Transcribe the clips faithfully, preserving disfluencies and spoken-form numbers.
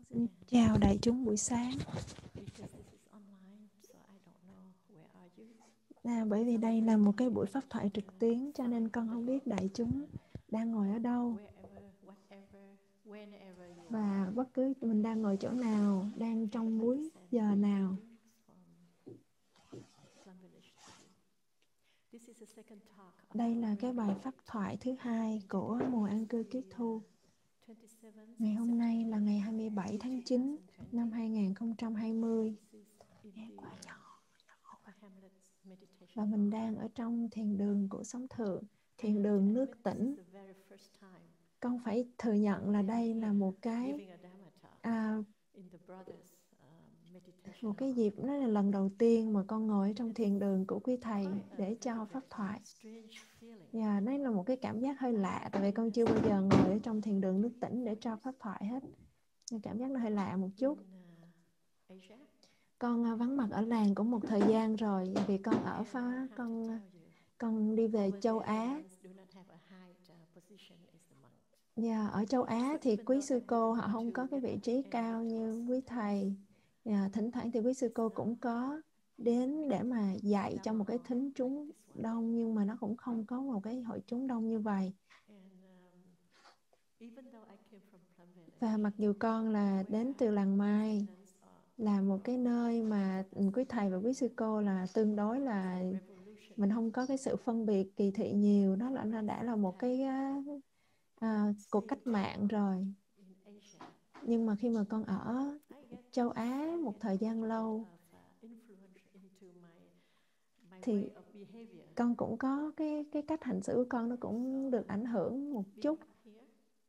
Greetings again. Chào đại chúng buổi sáng. Because this is online, so I don't know where are you. À, bởi vì đây là một cái buổi pháp thoại trực tuyến cho nên con không biết đại chúng đang ngồi ở đâu. Wherever, whatever, whenever you are. Và bất cứ mình đang ngồi chỗ nào, đang I trong would like to múi send giờ my nào. greetings from Plum Village to you. This is the second talk of Đây our là cái bài retreat. pháp thoại thứ hai của mùa an cư kiết thu. The twenty-seventh Ngày hôm nay là September ngày hai mươi bảy tháng chín năm hai nghìn không trăm hai mươi. This is in the uh, Upper Hamlets Và meditation mình lodge. đang ở trong thiền đường của Sống Thượng, thiền And đường I nước admit this Tĩnh. is the very first time Con phải thừa nhận là I am đây là here một cái giving a Dhamma talk à, in the brothers uh, meditation một cái hall. dịp, nó là lần đầu tiên mà con ngồi ở trong thiền đường của quý thầy Quite a để very, cho pháp very thoại. strange feeling. Và đây là một cái cảm giác hơi I lạ, have tại vì con been chưa bao giờ studying ngồi ở trong thiền đường nước three, Tĩnh để four cho years pháp thoại hết. Nhưng cảm giác nó hơi lạ một in chút. uh, Asia, Con à, vắng mặt ở làng cũng một thời gian rồi, vì con ở and I phá have to con tell you, con đi về over châu there the Á. monks do not have a high uh, position as the monks. Và ở châu Á So thì even quý though sư I'm cô here họ không to có cái get vị up trí and give cao như quý talks, thầy. Và thỉnh thoảng thì quý sư cô it's not cũng có đến để mà a dạy cho Dhamma một cái hall thính like chúng this one. đông, nhưng mà nó cũng không có một cái hội chúng đông như vậy. And um, even though I came from Plum Và Village, mặc dù con là đến từ làng New Mai, Zealand's are là một cái nơi mà quý thầy và quý sư cô là tương đối là revolution mình không có cái sự phân biệt kỳ thị nhiều, đó là nó đã là một cái à, à, cuộc stage cách mạng rồi. in Asia. Nhưng mà khi mà con ở I get châu Á I một get thời quite gian a bit lâu of uh, influence into my my thì way of behavior. con cũng có cái cái cách hành xử của con nó cũng được ảnh hưởng một Being chút. up here,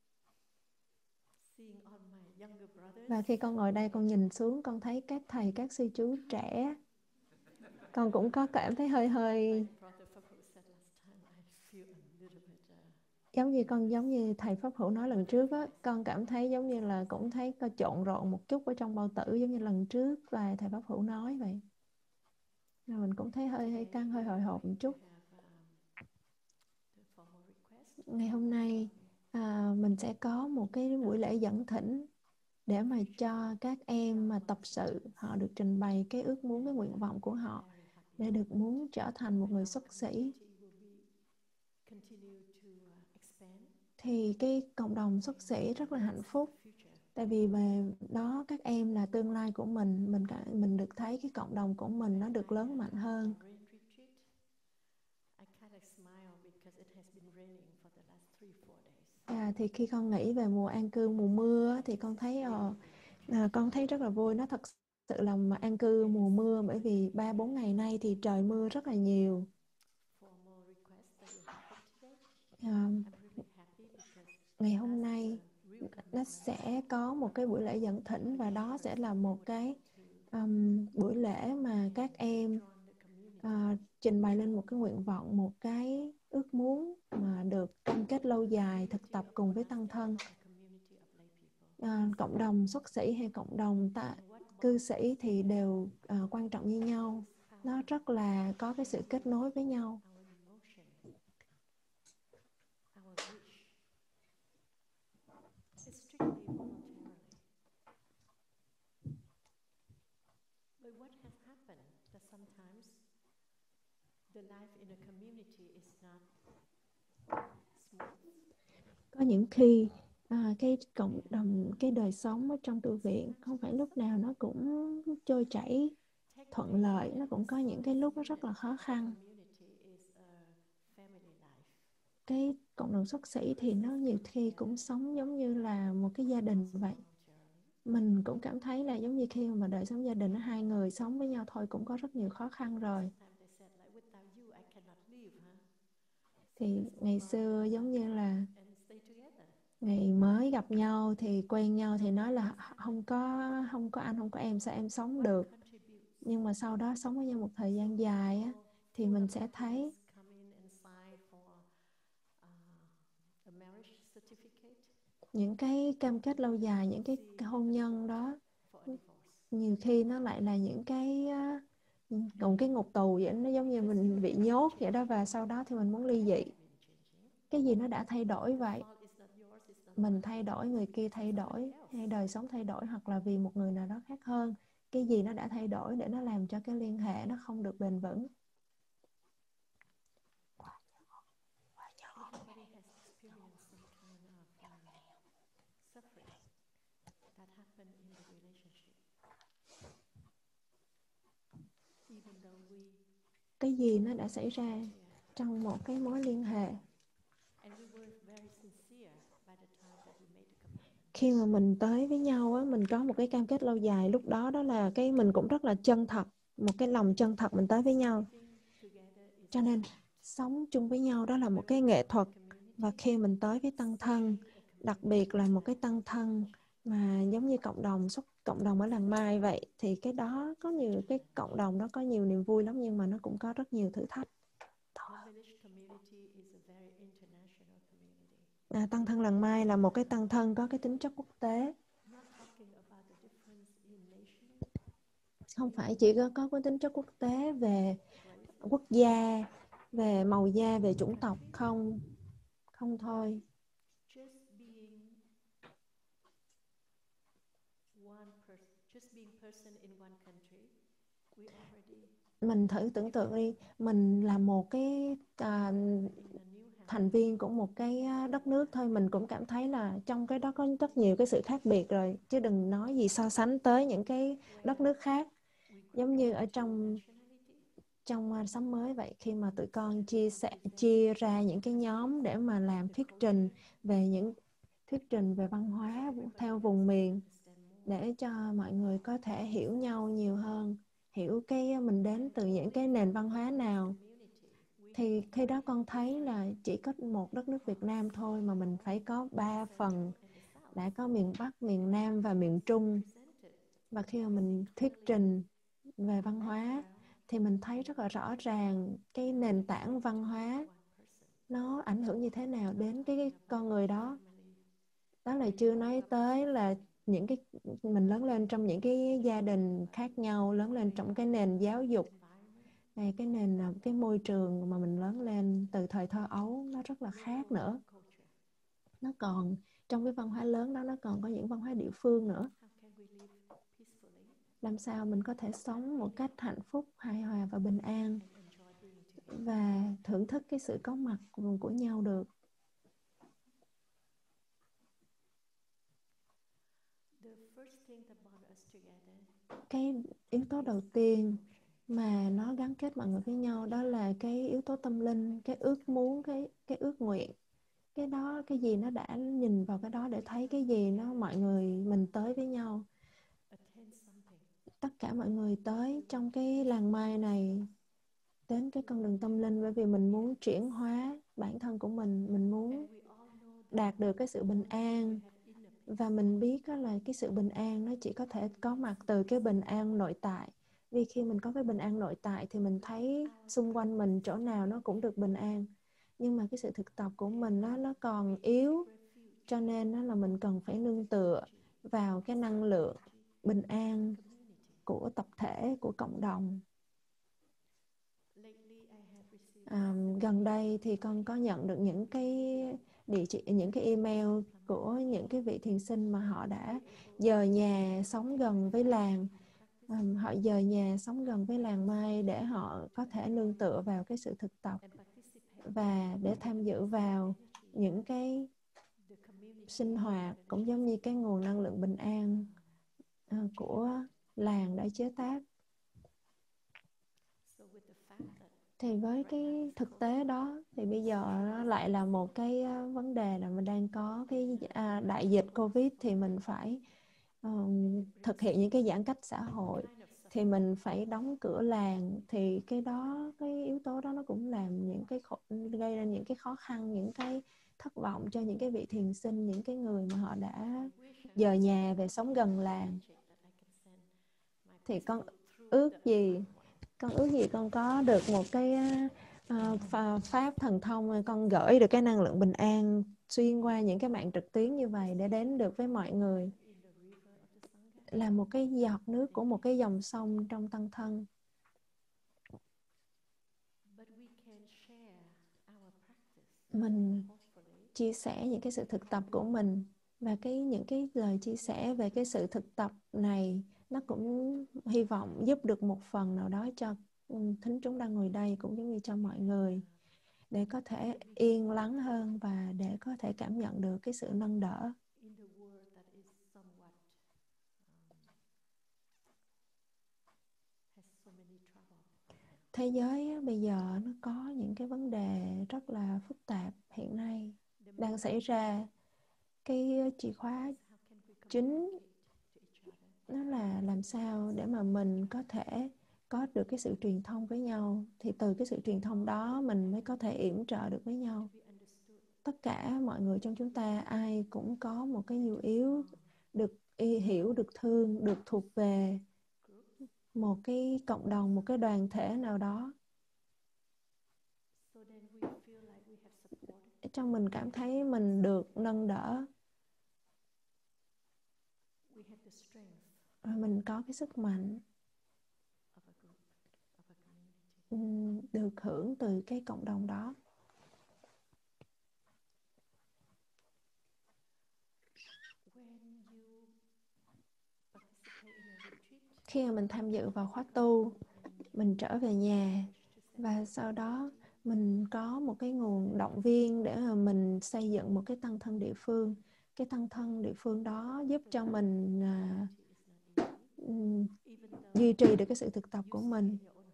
seeing all my younger brothers, Và khi con ngồi đây con nhìn xuống, con thấy các thầy các sư chú trẻ, con cũng có cảm thấy hơi hơi like Brother Phaphu said last time, I feel a little bit uh, giống như con giống như thầy Pháp Hữu nói lần trước á, con cảm thấy giống như là cũng thấy có trộn rộn một chút ở trong bao tử, giống như lần trước và thầy Pháp Hữu nói vậy. Rồi mình cũng thấy hơi hơi today căng, hơi we hồi are hộp một going to chút. have um, the formal request. Ngày hôm nay Um, à, mình sẽ có một cái buổi lễ dẫn thỉnh để mà cho các em mà tập sự họ được trình bày cái ước muốn, cái nguyện vọng của họ very happy để được muốn trở thành một when người our xuất sĩ. community will be continue to uh, expand. Thì cái cộng đồng xuất sĩ rất là That's hạnh the phúc, future. tại vì về đó các em là tương lai của mình. Mình cả mình được thấy cái cộng đồng của mình nó When được I lớn had mạnh our hơn. rain retreat, I kind of smile because it has been raining for the last three, four days. À, thì khi con nghĩ về mùa an cư, mùa mưa thì con thấy ờ, à, con thấy rất là vui. Nó thật sự là mà an cư mùa mưa, bởi vì ba bốn ngày nay thì trời mưa rất là nhiều. Formal request that will happen today. À, I'm really happy because ngày hôm that's nay the real nó commitment sẽ có một of cái buổi our lễ dẫn thỉnh, và đó practitioners sẽ là who một would cái like to um, buổi lễ mà các em join the community. uh, trình bày lên một cái nguyện vọng, một cái ước muốn mà được cam kết lâu dài, thực tập cùng với tăng thân. A community of lay people. À, cộng đồng xuất sĩ hay cộng đồng ta, cư sĩ thì đều à, quan trọng như nhau. Nó rất là có cái sự kết nối với nhau. Our emotion, our wish is strictly voluntarily. But what has happened that sometimes the life in a community is not smooth. Có những khi à, cái cộng đồng, cái đời sống ở trong tu viện không phải lúc nào nó cũng trôi chảy thuận lợi, nó cũng có những cái lúc nó rất là khó khăn. Cái cộng đồng xuất sĩ thì nó nhiều khi cũng sống giống như là một cái gia đình vậy. Mình cũng cảm thấy là giống như khi mà đời sống gia đình, hai người sống với nhau thôi cũng có rất nhiều khó khăn rồi. Thì ngày xưa giống như là ngày mới gặp nhau thì quen nhau thì nói là không có không có anh không có em sao em sống được. Nhưng mà sau đó sống với nhau một thời gian dài á, thì mình sẽ thấy những cái cam kết lâu dài, những cái hôn nhân đó nhiều khi nó lại là những cái còn cái ngục tù vậy, nó giống như mình bị nhốt vậy đó, và sau đó thì mình muốn ly dị. Cái gì nó đã thay đổi vậy, mình thay đổi, người kia thay đổi, hay đời sống thay đổi, hoặc là vì một người nào đó khác hơn. Cái gì nó đã thay đổi để nó làm cho cái liên hệ nó không được bền vững. Everybody has experienced some kind of um, suffering that happened in the relationship. Even though we Cái gì nó đã xảy ra trong một cái mối liên hệ. and we were very sincere by the time that we made the commitment. Khi mà mình tới với nhau á, mình có một cái cam kết lâu dài, lúc đó đó là cái mình cũng rất là chân thật, một cái lòng chân thật mình tới với nhau. Cho nên sống chung với nhau đó là một cái nghệ thuật. Và khi mình tới với tăng thân, đặc biệt là một cái tăng thân mà giống như cộng đồng xuất cộng đồng ở làng Mai vậy, thì cái đó có nhiều, cái cộng đồng đó có nhiều niềm vui lắm, nhưng mà nó cũng có rất nhiều thử thách. À, tăng thân làng Mai là một cái tăng thân có cái tính chất quốc tế. Không phải chỉ có, có cái tính chất quốc tế về quốc gia, về màu da, về chủng tộc, không, không thôi. Mình thử tưởng tượng đi, mình là một cái à, thành viên của một cái đất nước thôi, mình cũng cảm thấy là trong cái đó có rất nhiều cái sự khác biệt rồi, chứ đừng nói gì so sánh tới những cái đất nước khác. Giống như ở trong trong Sống Mới vậy, khi mà tụi con chia sẻ chia ra những cái nhóm để mà làm thuyết trình về những thuyết trình về văn hóa theo vùng miền, để cho mọi người có thể hiểu nhau nhiều hơn, hiểu cái mình đến từ những cái nền văn hóa nào. Thì khi đó con thấy là chỉ có một đất nước Việt Nam thôi mà mình phải có ba phần, đã có miền Bắc, miền Nam và miền Trung. Và khi mà mình thuyết trình về văn hóa thì mình thấy rất là rõ ràng cái nền tảng văn hóa nó ảnh hưởng như thế nào đến cái, cái con người đó. Đó là chưa nói tới là những cái mình lớn lên trong những cái gia đình khác nhau, lớn lên trong cái nền giáo dục này, cái nền cái môi trường mà mình lớn lên từ thời thơ ấu nó rất là khác nữa. Nó còn trong cái văn hóa lớn đó, nó còn có những văn hóa địa phương nữa. Làm sao mình có thể sống một cách hạnh phúc, hài hòa và bình an và thưởng thức cái sự có mặt của, của nhau được. Cái yếu tố đầu tiên mà nó gắn kết mọi người với nhau đó là cái yếu tố tâm linh, cái ước muốn, cái cái ước nguyện. Cái đó, cái gì nó đã nhìn vào cái đó để thấy cái gì nó mọi người mình tới với nhau. Tất cả mọi người tới trong cái làng Mai này đến cái con đường tâm linh bởi vì mình muốn chuyển hóa bản thân của mình, mình muốn đạt được cái sự bình an. Và mình biết đó là cái sự bình an nó chỉ có thể có mặt từ cái bình an nội tại. Vì khi mình có cái bình an nội tại thì mình thấy xung quanh mình chỗ nào nó cũng được bình an. Nhưng mà cái sự thực tập của mình nó, nó còn yếu, cho nên nó là mình cần phải nương tựa vào cái năng lượng bình an của tập thể, của cộng đồng. À, gần đây thì con có nhận được những cái địa chỉ, những cái email của những cái vị thiền sinh mà họ đã dời nhà sống gần với làng, à, họ dời nhà sống gần với làng Mai để họ có thể nương tựa vào cái sự thực tập và để tham dự vào những cái sinh hoạt cũng giống như cái nguồn năng lượng bình an uh, của làng đã chế tác. Thì với cái thực tế đó thì bây giờ nó lại là một cái vấn đề là mình đang có cái à, đại dịch Covid, thì mình phải um, thực hiện những cái giãn cách xã hội, thì mình phải đóng cửa làng. Thì cái đó, cái yếu tố đó nó cũng làm những cái khổ, gây ra những cái khó khăn, những cái thất vọng cho những cái vị thiền sinh, những cái người mà họ đã dời nhà về sống gần làng. Thì con ước gì con ước gì con có được một cái uh, pháp thần thông, con gửi được cái năng lượng bình an xuyên qua những cái mạng trực tuyến như vậy để đến được với mọi người, là một cái giọt nước của một cái dòng sông trong tăng thân. Mình chia sẻ những cái sự thực tập của mình, và cái những cái lời chia sẻ về cái sự thực tập này nó cũng hy vọng giúp được một phần nào đó cho thính chúng đang ngồi đây, cũng giống như cho mọi người, để có thể yên lắng hơn và để có thể cảm nhận được cái sự nâng đỡ. Thế giới bây giờ nó có những cái vấn đề rất là phức tạp hiện nay đang xảy ra. Cái chìa khóa chính nó là làm sao để mà mình có thể có được cái sự truyền thông với nhau, thì từ cái sự truyền thông đó mình mới có thể yểm trợ được với nhau. Tất cả mọi người trong chúng ta ai cũng có một cái nhu yếu được hiểu, được thương, được thuộc về một cái cộng đồng, một cái đoàn thể nào đó. Để cho mình cảm thấy mình được nâng đỡ, và mình có cái sức mạnh được hưởng từ cái cộng đồng đó. Khi mà mình tham dự vào khóa tu, mình trở về nhà và sau đó mình có một cái nguồn động viên để mà mình xây dựng một cái tăng thân địa phương. Cái tăng thân địa phương đó giúp cho mình à, um, duy trì được cái sự thực tập của mình.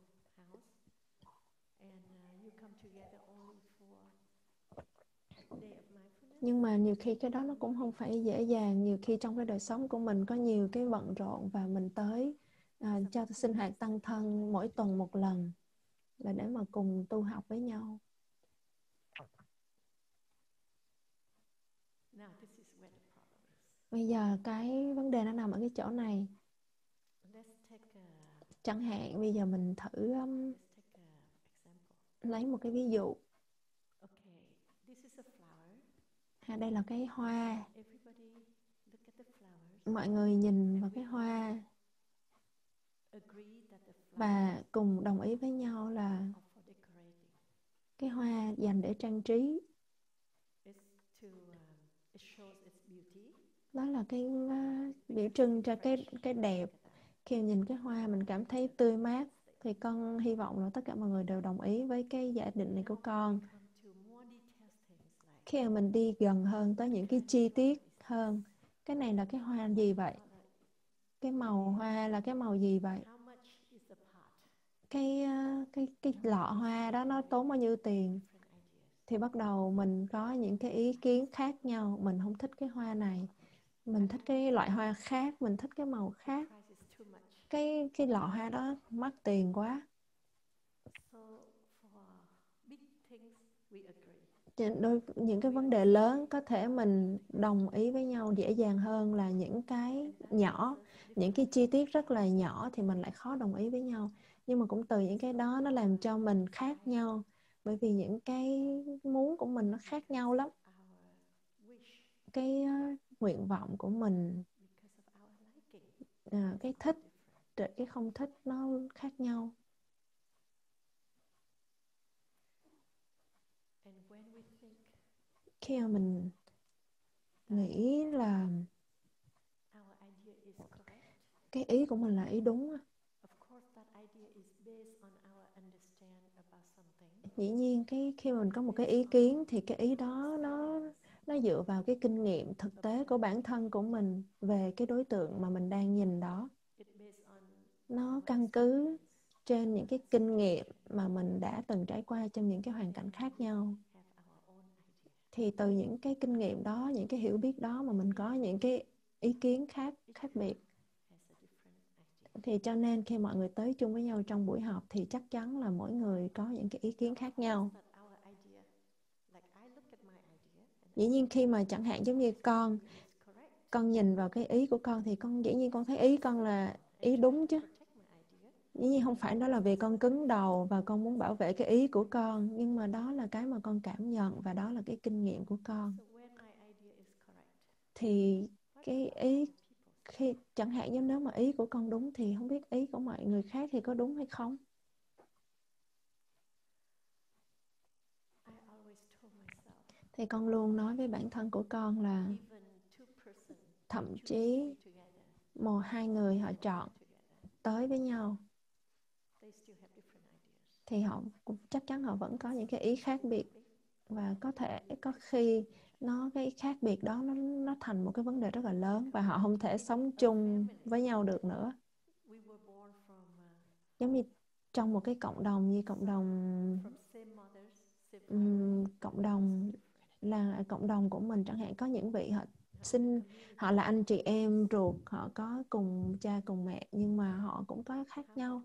Nhưng mà nhiều khi cái đó nó cũng không phải dễ dàng. Nhiều khi trong cái đời sống của mình có nhiều cái bận rộn và mình tới à, cho sinh hoạt tăng thân mỗi tuần một lần là để mà cùng tu học với nhau. Bây giờ cái vấn đề nó nằm ở cái chỗ này. Chẳng hạn bây giờ mình thử um, lấy một cái ví dụ. À, đây là cái hoa. Mọi người nhìn vào cái hoa và cùng đồng ý với nhau là cái hoa dành để trang trí. Đó là cái uh, biểu trưng cho cái cái đẹp. Khi nhìn cái hoa mình cảm thấy tươi mát, thì con hy vọng là tất cả mọi người đều đồng ý với cái giả định này của con. Khi mà mình đi gần hơn tới những cái chi tiết hơn, cái này là cái hoa gì vậy? Cái màu hoa là cái màu gì vậy? Cái cái cái lọ hoa đó nó tốn bao nhiêu tiền? Thì bắt đầu mình có những cái ý kiến khác nhau. Mình không thích cái hoa này, mình thích cái loại hoa khác, mình thích cái màu khác. Cái cái lọ hoa đó mắc tiền quá. Đôi, những cái vấn đề lớn có thể mình đồng ý với nhau dễ dàng hơn là những cái nhỏ, những cái chi tiết rất là nhỏ thì mình lại khó đồng ý với nhau. Nhưng mà cũng từ những cái đó nó làm cho mình khác nhau, bởi vì những cái muốn của mình nó khác nhau lắm. Cái uh, nguyện vọng của mình, uh, cái thích, cái không thích nó khác nhau. Khi mà mình nghĩ là cái ý của mình là ý đúng, dĩ nhiên cái khi mình có một cái ý kiến thì cái ý đó nó nó dựa vào cái kinh nghiệm thực tế của bản thân của mình về cái đối tượng mà mình đang nhìn đó. Nó căn cứ trên những cái kinh nghiệm mà mình đã từng trải qua trong những cái hoàn cảnh khác nhau. Thì từ những cái kinh nghiệm đó, những cái hiểu biết đó mà mình có những cái ý kiến khác khác biệt. Thì cho nên khi mọi người tới chung với nhau trong buổi họp thì chắc chắn là mỗi người có những cái ý kiến khác nhau. Dĩ nhiên khi mà chẳng hạn giống như con, con nhìn vào cái ý của con thì con dĩ nhiên con thấy ý con là ý đúng chứ. Dĩ nhiên không phải đó là vì con cứng đầu và con muốn bảo vệ cái ý của con, nhưng mà đó là cái mà con cảm nhận và đó là cái kinh nghiệm của con. Thì cái ý, khi chẳng hạn như nếu mà ý của con đúng thì không biết ý của mọi người khác thì có đúng hay không. thì con luôn nói với bản thân của con là thậm chí một hai người họ chọn tới với nhau thì họ cũng chắc chắn họ vẫn có những cái ý khác biệt, và có thể có khi nó cái khác biệt đó nó nó thành một cái vấn đề rất là lớn và họ không thể sống chung với nhau được nữa. Giống như trong một cái cộng đồng như cộng đồng um, cộng đồng là cộng đồng của mình chẳng hạn, có những vị họ sinh họ là anh chị em ruột, họ có cùng cha cùng mẹ nhưng mà họ cũng có khác nhau.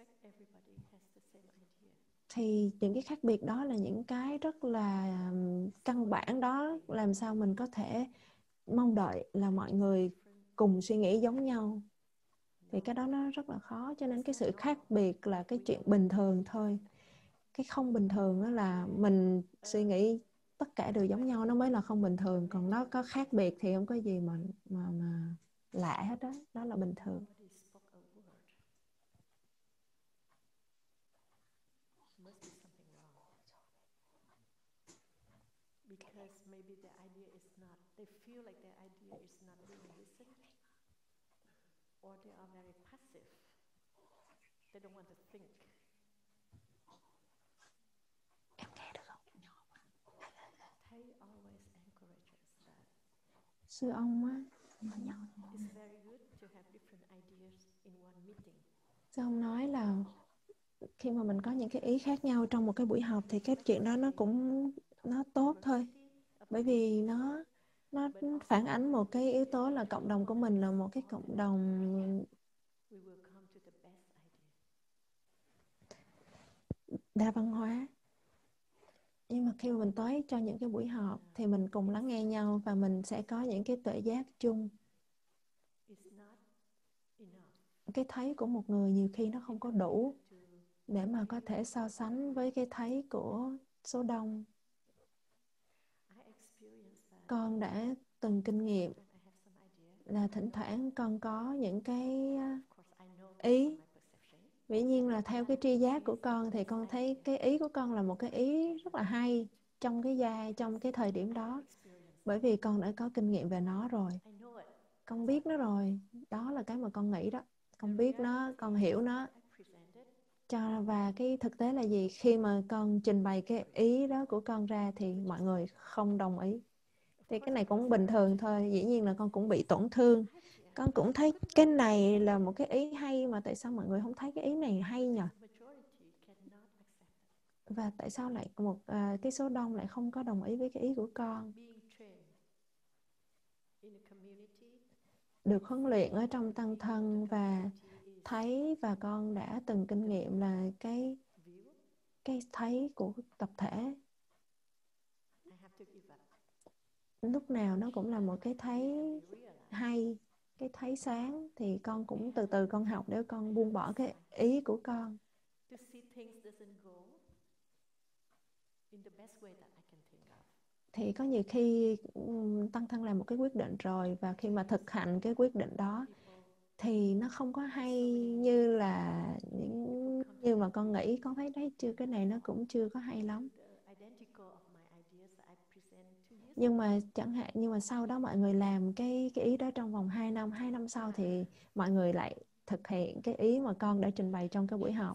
Thì những cái khác biệt đó là những cái rất là căn bản đó, làm sao mình có thể mong đợi là mọi người cùng suy nghĩ giống nhau, thì cái đó nó rất là khó. Cho nên cái sự khác biệt là cái chuyện bình thường thôi. Cái không bình thường đó là mình suy nghĩ tất cả đều giống nhau, nó mới là không bình thường. Còn nó có khác biệt thì không có gì mà mà mà lạ hết đó, đó là bình thường. Because maybe the idea is not, they feel like their idea is not being listened, or they are very passive. They don't want to think. Em nghe được không? Thầy always encourages that. Sư ông á, It's very good to have different ideas in one meeting. sư ông nói là khi mà mình có những cái ý khác nhau trong một cái buổi họp thì cái chuyện đó nó cũng nó tốt thôi, bởi vì nó nó phản ánh một cái yếu tố là cộng đồng của mình là một cái cộng đồng đa văn hóa. Nhưng mà khi mà mình tới cho những cái buổi họp thì mình cùng lắng nghe nhau và mình sẽ có những cái tuệ giác chung. Cái thấy của một người nhiều khi nó không có đủ để mà có thể so sánh với cái thấy của số đông. Con đã từng kinh nghiệm là thỉnh thoảng con có những cái ý, dĩ nhiên là theo cái tri giác của con thì con thấy cái ý của con là một cái ý rất là hay trong cái giai trong cái thời điểm đó, bởi vì con đã có kinh nghiệm về nó rồi, con biết nó rồi. Đó là cái mà con nghĩ đó, con biết nó, con hiểu nó. Cho và cái thực tế là gì? Khi mà con trình bày cái ý đó của con ra thì mọi người không đồng ý. Thì cái này cũng bình thường thôi, dĩ nhiên là con cũng bị tổn thương. Con cũng thấy cái này là một cái ý hay mà tại sao mọi người không thấy cái ý này hay nhỉ? Và tại sao lại một à, cái số đông lại không có đồng ý với cái ý của con? Được huấn luyện ở trong tăng thân và thấy, và con đã từng kinh nghiệm là cái cái thấy của tập thể lúc nào nó cũng là một cái thấy hay, cái thấy sáng, thì con cũng từ từ con học để con buông bỏ cái ý của con. Thì có nhiều khi tăng thân làm một cái quyết định rồi, và khi mà thực hành cái quyết định đó thì nó không có hay như là những như mà con nghĩ. Con thấy đấy, chưa, cái này nó cũng chưa có hay lắm. Nhưng mà chẳng hạn, nhưng mà sau đó mọi người làm cái cái ý đó trong vòng hai năm, hai năm sau thì mọi người lại thực hiện cái ý mà con đã trình bày trong cái buổi họp.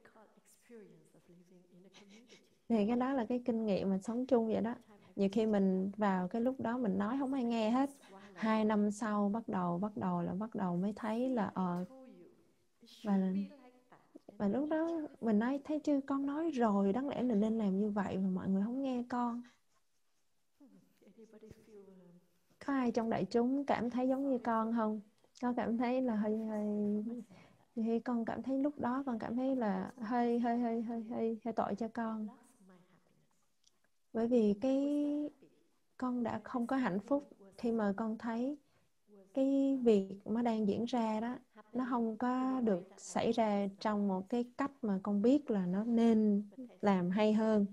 Thì cái đó là cái kinh nghiệm mình sống chung vậy đó. Nhiều khi mình vào cái lúc đó mình nói không ai nghe hết. Hai năm sau bắt đầu bắt đầu là bắt đầu mới thấy là ờ và và lúc đó mình nói thấy chứ con nói rồi, đáng lẽ mình nên làm như vậy mà mọi người không nghe con. Có ai trong đại chúng cảm thấy giống như con không? Con cảm thấy là hơi hơi thì con cảm thấy lúc đó con cảm thấy là hơi hơi hơi hơi hơi, hơi tội cho con, bởi vì cái con đã không có hạnh phúc khi mà con thấy cái việc mà đang diễn ra đó nó không có được xảy ra trong một cái cách mà con biết là nó nên làm hay hơn.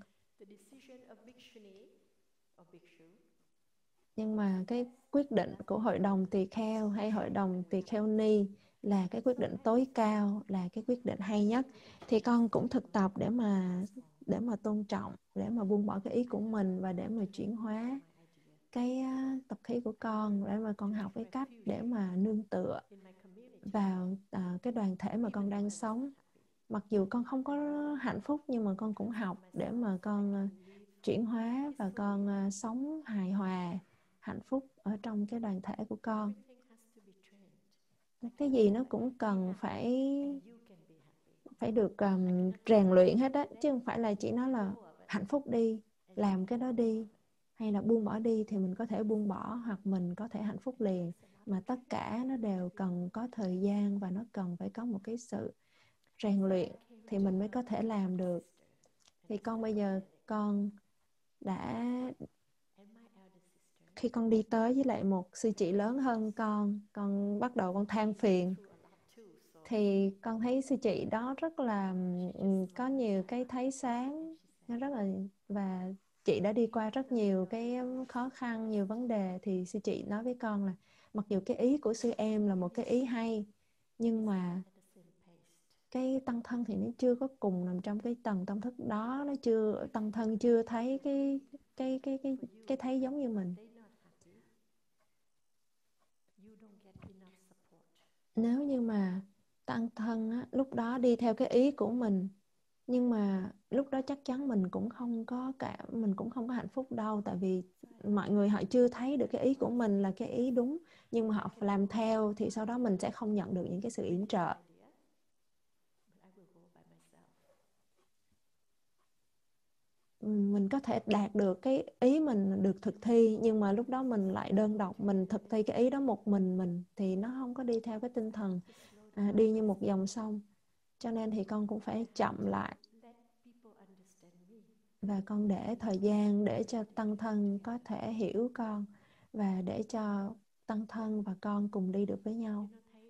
Nhưng mà cái quyết định của hội đồng tỳ kheo hay hội đồng tỳ kheo ni là cái quyết định tối cao, là cái quyết định hay nhất. Thì con cũng thực tập để mà để mà tôn trọng, để mà buông bỏ cái ý của mình và để mà chuyển hóa cái uh, tập khí của con, để mà con học cái cách để mà nương tựa vào uh, cái đoàn thể mà con đang sống. Mặc dù con không có hạnh phúc nhưng mà con cũng học để mà con uh, chuyển hóa và con uh, sống hài hòa, hạnh phúc ở trong cái đoàn thể của con. Cái gì nó cũng cần phải phải được um, rèn luyện hết á, chứ không phải là chỉ nói là hạnh phúc đi, làm cái đó đi, hay là buông bỏ đi thì mình có thể buông bỏ hoặc mình có thể hạnh phúc liền, mà tất cả nó đều cần có thời gian và nó cần phải có một cái sự rèn luyện thì mình mới có thể làm được. Thì con bây giờ con đã, khi con đi tới với lại một sư chị lớn hơn con, con bắt đầu con than phiền, thì con thấy sư chị đó rất là um, có nhiều cái thấy sáng, nó rất là, và chị đã đi qua rất nhiều cái khó khăn, nhiều vấn đề, thì sư chị nói với con là mặc dù cái ý của sư em là một cái ý hay, nhưng mà cái tăng thân thì nó chưa có cùng nằm trong cái tầng tâm thức đó, nó chưa, tăng thân chưa thấy cái cái cái cái cái thấy giống như mình. Nếu như mà tăng thân á, lúc đó đi theo cái ý của mình, nhưng mà lúc đó chắc chắn mình cũng không có cảm, mình cũng không có hạnh phúc đâu, tại vì mọi người họ chưa thấy được cái ý của mình là cái ý đúng, nhưng mà họ làm theo thì sau đó mình sẽ không nhận được những cái sự yểm trợ. Mình có thể đạt được cái ý mình được thực thi, nhưng mà lúc đó mình lại đơn độc, mình thực thi cái ý đó một mình mình thì nó không có đi theo cái tinh thần à, đi như một dòng sông. Cho nên thì con cũng phải chậm lại và con để thời gian để cho tăng thân có thể hiểu con, và để cho tăng thân và con cùng đi được với nhau.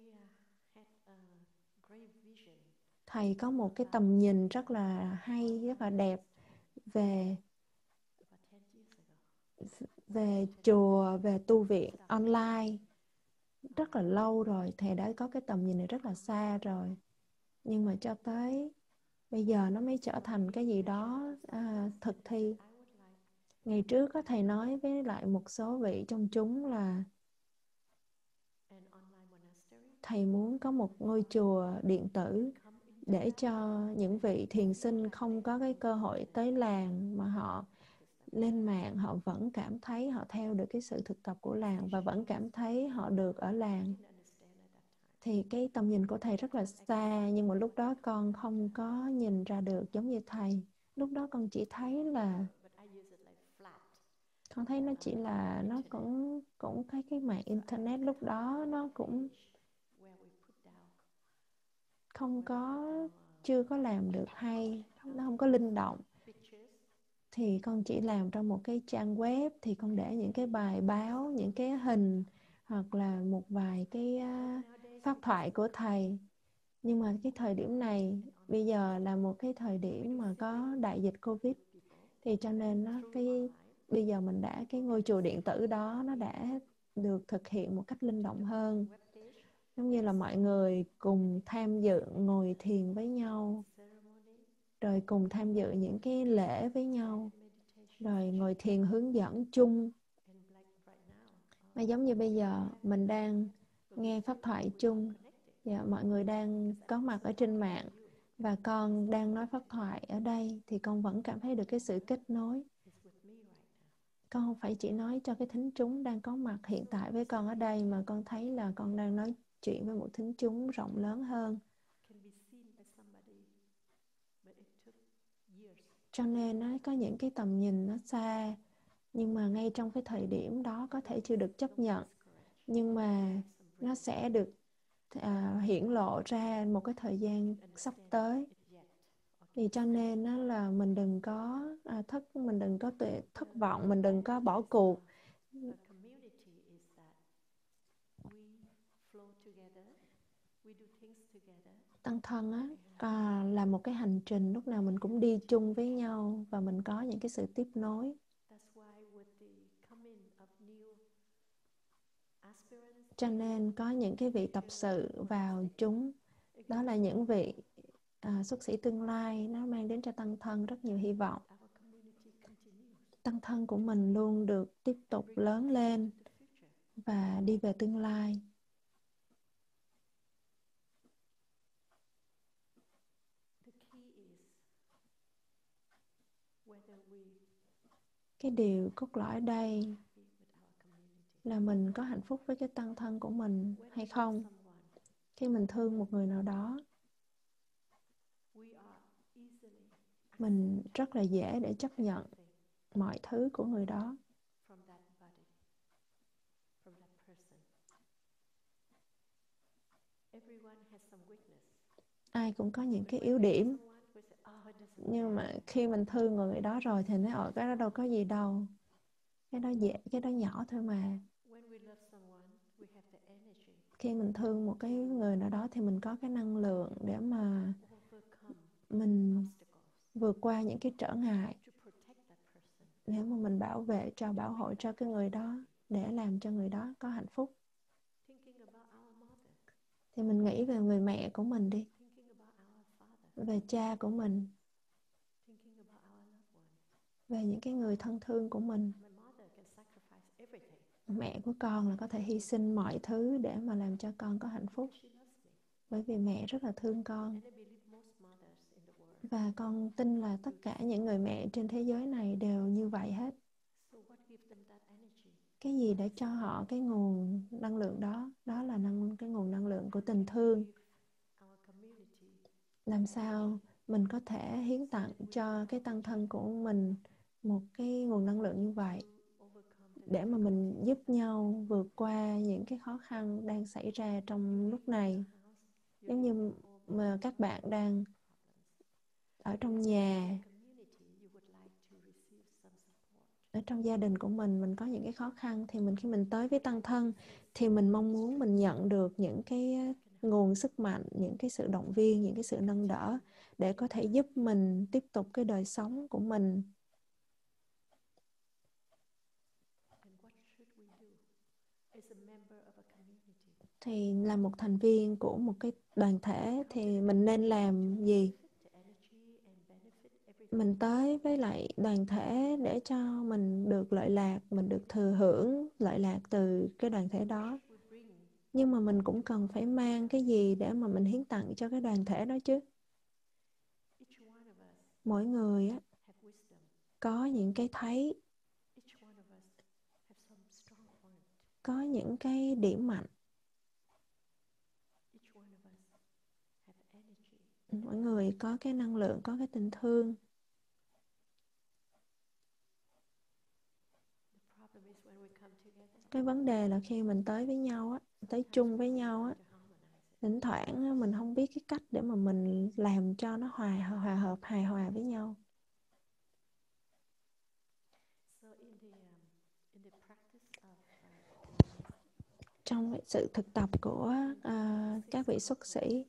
Thầy có một cái tầm nhìn rất là hay, rất là đẹp về về chùa, về tu viện online. Rất là lâu rồi, thầy đã có cái tầm nhìn này rất là xa rồi, nhưng mà cho tới bây giờ nó mới trở thành cái gì đó à, thực thi. Ngày trước có thầy nói với lại một số vị trong chúng là thầy muốn có một ngôi chùa điện tử để cho những vị thiền sinh không có cái cơ hội tới làng, mà họ lên mạng họ vẫn cảm thấy họ theo được cái sự thực tập của làng và vẫn cảm thấy họ được ở làng. Thì cái tầm nhìn của thầy rất là xa, nhưng mà lúc đó con không có nhìn ra được giống như thầy. Lúc đó con chỉ thấy là con thấy nó chỉ là nó cũng cũng cái cái mạng internet lúc đó nó cũng không có, chưa có làm được hay, nó không có linh động. Thì con chỉ làm trong một cái trang web, thì con để những cái bài báo, những cái hình hoặc là một vài cái uh, pháp thoại của thầy. Nhưng mà cái thời điểm này bây giờ là một cái thời điểm mà có đại dịch Covid, thì cho nên nó cái bây giờ mình đã cái ngôi chùa điện tử đó nó đã được thực hiện một cách linh động hơn, giống như là mọi người cùng tham dự ngồi thiền với nhau, rồi cùng tham dự những cái lễ với nhau, rồi ngồi thiền hướng dẫn chung. Mà giống như bây giờ mình đang nghe pháp thoại chung, dạ, mọi người đang có mặt ở trên mạng và con đang nói pháp thoại ở đây, thì con vẫn cảm thấy được cái sự kết nối. Con không phải chỉ nói cho cái thính chúng đang có mặt hiện tại với con ở đây, mà con thấy là con đang nói chuyện với một thính chúng rộng lớn hơn. Cho nên nó có những cái tầm nhìn nó xa, nhưng mà ngay trong cái thời điểm đó có thể chưa được chấp nhận, nhưng mà nó sẽ được à, hiển lộ ra một cái thời gian sắp tới. Thì cho nên đó là mình đừng có à, thất mình đừng có tuệ, thất vọng, mình đừng có bỏ cuộc. Tăng thân á à, là một cái hành trình lúc nào mình cũng đi chung với nhau và mình có những cái sự tiếp nối. Cho nên có những cái vị tập sự vào chúng, đó là những vị à, xuất sĩ tương lai, nó mang đến cho tăng thân rất nhiều hy vọng. Tăng thân của mình luôn được tiếp tục lớn lên và đi về tương lai. Cái điều cốt lõi ở đây là mình có hạnh phúc với cái tăng thân của mình hay không. Khi mình thương một người nào đó, mình rất là dễ để chấp nhận mọi thứ của người đó. Ai cũng có những cái yếu điểm, nhưng mà khi mình thương người đó rồi thì nói ở cái đó đâu có gì đâu, cái đó dễ, cái đó nhỏ thôi mà. Khi mình thương một cái người nào đó thì mình có cái năng lượng để mà mình vượt qua những cái trở ngại, để mà mình bảo vệ cho, bảo hộ cho cái người đó, để làm cho người đó có hạnh phúc. Thì mình nghĩ về người mẹ của mình đi, về cha của mình, về những cái người thân thương của mình. Mẹ của con là có thể hy sinh mọi thứ để mà làm cho con có hạnh phúc, bởi vì mẹ rất là thương con. Và con tin là tất cả những người mẹ trên thế giới này đều như vậy hết. Cái gì để cho họ cái nguồn năng lượng đó? Đó là năng, cái nguồn năng lượng của tình thương. Làm sao mình có thể hiến tặng cho cái tăng thân của mình một cái nguồn năng lượng như vậy, để mà mình giúp nhau vượt qua những cái khó khăn đang xảy ra trong lúc này. Giống như mà các bạn đang ở trong nhà, ở trong gia đình của mình, mình có những cái khó khăn, thì mình khi mình tới với tăng thân thì mình mong muốn mình nhận được những cái nguồn sức mạnh, những cái sự động viên, những cái sự nâng đỡ để có thể giúp mình tiếp tục cái đời sống của mình. Thì là một thành viên của một cái đoàn thể thì mình nên làm gì? Mình tới với lại đoàn thể để cho mình được lợi lạc, mình được thừa hưởng lợi lạc từ cái đoàn thể đó. Nhưng mà mình cũng cần phải mang cái gì để mà mình hiến tặng cho cái đoàn thể đó chứ. Mỗi người á, có những cái thấy, có những cái điểm mạnh. Mỗi người có cái năng lượng, có cái tình thương. Cái vấn đề là khi mình tới với nhau á, tới chung với nhau á, thỉnh thoảng mình không biết cái cách để mà mình làm cho nó hòa hòa hợp, hài hòa với nhau. Trong sự thực tập của uh, các vị xuất sĩ,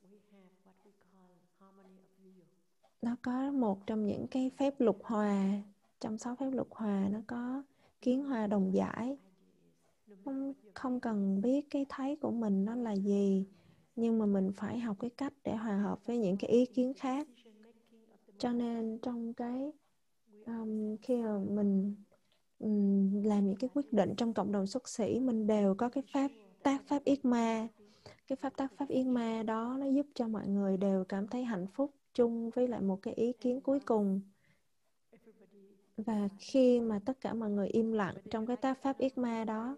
nó có một trong những cái phép lục hòa. Trong sáu phép lục hòa nó có kiến hòa đồng giải. Không, không cần biết cái thấy của mình nó là gì, nhưng mà mình phải học cái cách để hòa hợp với những cái ý kiến khác. Cho nên trong cái um, khi mà mình um, làm những cái quyết định trong cộng đồng xuất sĩ, mình đều có cái pháp tác pháp yết ma. Cái pháp tác pháp yết ma đó nó giúp cho mọi người đều cảm thấy hạnh phúc chung với lại một cái ý kiến cuối cùng. Và khi mà tất cả mọi người im lặng trong cái tác pháp yết ma đó,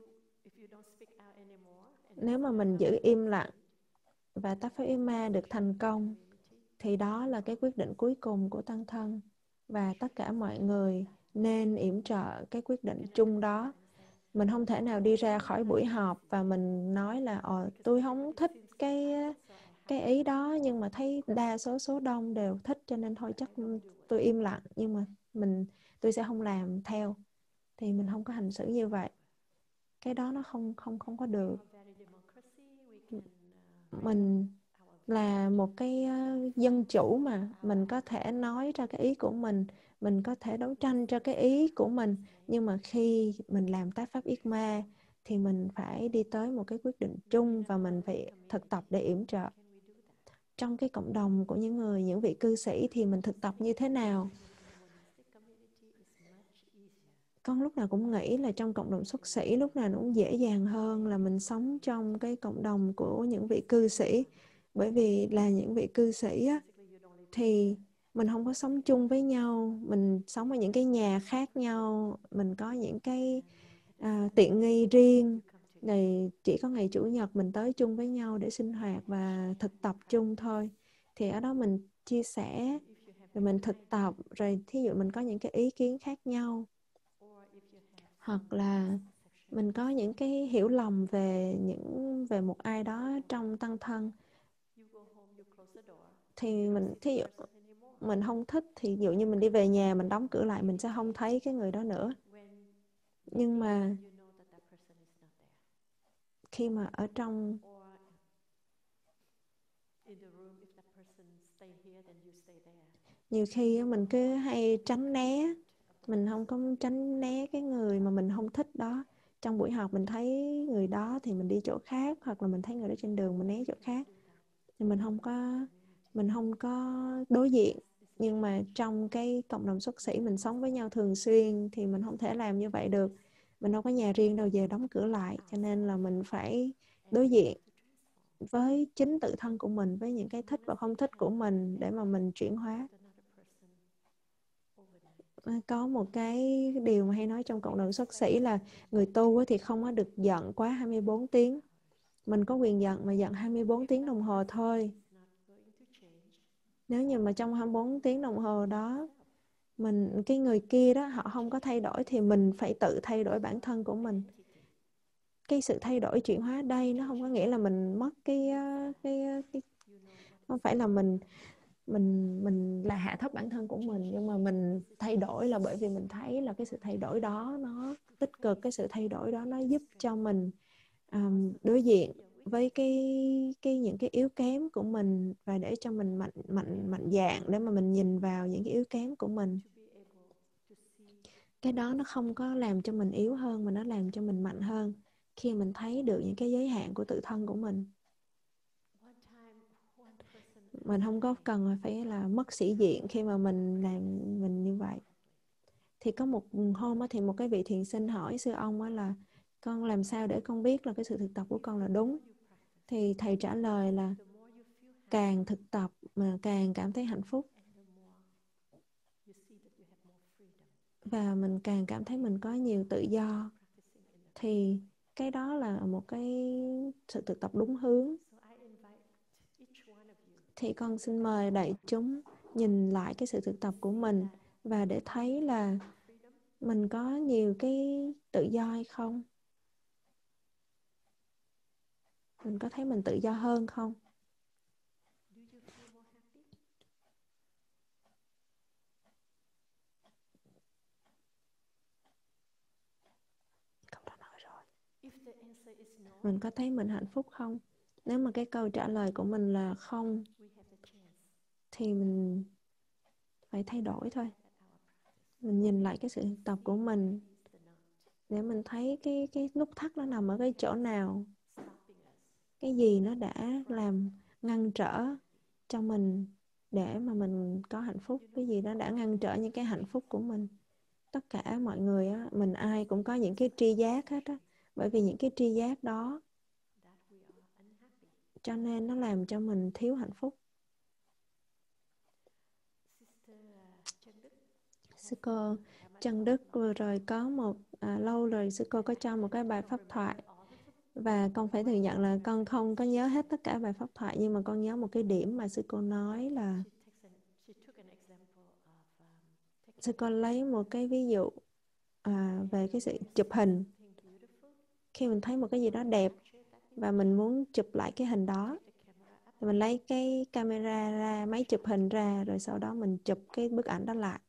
nếu mà mình giữ im lặng và tác pháp yết ma được thành công, thì đó là cái quyết định cuối cùng của tăng thân. Và tất cả mọi người nên yểm trợ cái quyết định chung đó. Mình không thể nào đi ra khỏi buổi họp và mình nói là ờ, tôi không thích cái cái ý đó, nhưng mà thấy đa số số đông đều thích, cho nên thôi chắc tôi im lặng, nhưng mà mình tôi sẽ không làm theo. Thì mình không có hành xử như vậy. Cái đó nó không không không có được. Mình là một cái dân chủ mà, mình có thể nói ra cái ý của mình, mình có thể đấu tranh cho cái ý của mình, nhưng mà khi mình làm tác pháp yết ma thì mình phải đi tới một cái quyết định chung và mình phải thực tập để yểm trợ. trong cái cộng đồng của những người, những vị cư sĩ thì mình thực tập như thế nào? Con lúc nào cũng nghĩ là trong cộng đồng xuất sĩ lúc nào nó cũng dễ dàng hơn là mình sống trong cái cộng đồng của những vị cư sĩ. Bởi vì là những vị cư sĩ á, thì mình không có sống chung với nhau, mình sống ở những cái nhà khác nhau, mình có những cái à, tiện nghi riêng. Này chỉ có ngày Chủ nhật mình tới chung với nhau để sinh hoạt và thực tập chung thôi. Thì ở đó mình chia sẻ, rồi mình thực tập, rồi thí dụ mình có những cái ý kiến khác nhau, hoặc là mình có những cái hiểu lầm về những về một ai đó trong tăng thân, thì mình thí dụ mình không thích thì ví dụ như mình đi về nhà mình đóng cửa lại, mình sẽ không thấy cái người đó nữa. Nhưng mà khi mà ở trong nhiều khi mình cứ hay tránh né, mình không có tránh né cái người mà mình không thích đó. Trong buổi học mình thấy người đó thì mình đi chỗ khác, hoặc là mình thấy người đó trên đường mình né chỗ khác, thì mình không có mình không có đối diện. Nhưng mà trong cái cộng đồng xuất sĩ mình sống với nhau thường xuyên thì mình không thể làm như vậy được. Mình đâu có nhà riêng đâu, về đóng cửa lại, cho nên là mình phải đối diện với chính tự thân của mình, với những cái thích và không thích của mình để mà mình chuyển hóa. Có một cái điều mà hay nói trong cộng đồng xuất sĩ là người tu thì không có được giận quá hai mươi bốn tiếng. Mình có quyền giận mà giận hai mươi bốn tiếng đồng hồ thôi. Nếu như mà trong hai mươi bốn tiếng đồng hồ đó mình cái người kia đó họ không có thay đổi thì mình phải tự thay đổi bản thân của mình. Cái sự thay đổi chuyển hóa đây nó không có nghĩa là mình mất cái cái, cái không phải là mình mình mình là hạ thấp bản thân của mình, nhưng mà mình thay đổi là bởi vì mình thấy là cái sự thay đổi đó nó tích cực, cái sự thay đổi đó nó giúp cho mình um, đối diện với cái cái những cái yếu kém của mình, và để cho mình mạnh mạnh mạnh dạn để mà mình nhìn vào những cái yếu kém của mình. Cái đó nó không có làm cho mình yếu hơn mà nó làm cho mình mạnh hơn khi mình thấy được những cái giới hạn của tự thân của mình. Mình không có cần phải là mất sĩ diện khi mà mình làm mình như vậy. Thì có một hôm thì một cái vị thiền sinh hỏi sư ông là con làm sao để con biết là cái sự thực tập của con là đúng. Thì thầy trả lời là càng thực tập mà càng cảm thấy hạnh phúc, và mình càng cảm thấy mình có nhiều tự do, thì cái đó là một cái sự thực tập đúng hướng. Thì con xin mời đại chúng nhìn lại cái sự thực tập của mình và để thấy là mình có nhiều cái tự do hay không? Mình có thấy mình tự do hơn không? Câu trả lời rồi. Mình có thấy mình hạnh phúc không? Nếu mà cái câu trả lời của mình là không, thì mình phải thay đổi thôi. Mình nhìn lại cái sự thực tập của mình để mình thấy cái, cái nút thắt nó nằm ở cái chỗ nào. Cái gì nó đã làm ngăn trở cho mình để mà mình có hạnh phúc. Cái gì nó đã ngăn trở những cái hạnh phúc của mình. Tất cả mọi người á, mình ai cũng có những cái tri giác hết á. Bởi vì những cái tri giác đó cho nên nó làm cho mình thiếu hạnh phúc. Sư cô Trần Đức vừa rồi có một à, lâu rồi sư cô có cho một cái bài pháp thoại, và con phải thừa nhận là con không có nhớ hết tất cả bài pháp thoại, nhưng mà con nhớ một cái điểm mà sư cô nói là sư cô lấy một cái ví dụ à, về cái sự chụp hình. Khi mình thấy một cái gì đó đẹp và mình muốn chụp lại cái hình đó, thì mình lấy cái camera ra, máy chụp hình ra, rồi sau đó mình chụp cái bức ảnh đó lại.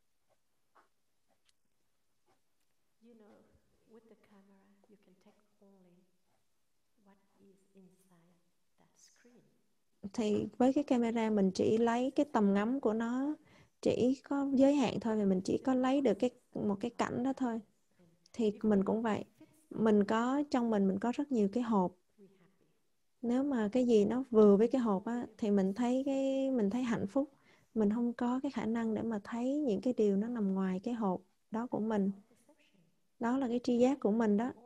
Thì với cái camera mình chỉ lấy cái tầm ngắm của nó chỉ có giới hạn thôi, và mình chỉ có lấy được cái một cái cảnh đó thôi. Thì mình cũng vậy, mình có trong mình mình có rất nhiều cái hộp, Nếu mà cái gì nó vừa với cái hộp á, thì mình thấy cái mình thấy hạnh phúc. Mình không có cái khả năng để mà thấy những cái điều nó nằm ngoài cái hộp đó của mình. Đó là cái tri giác của mình đó.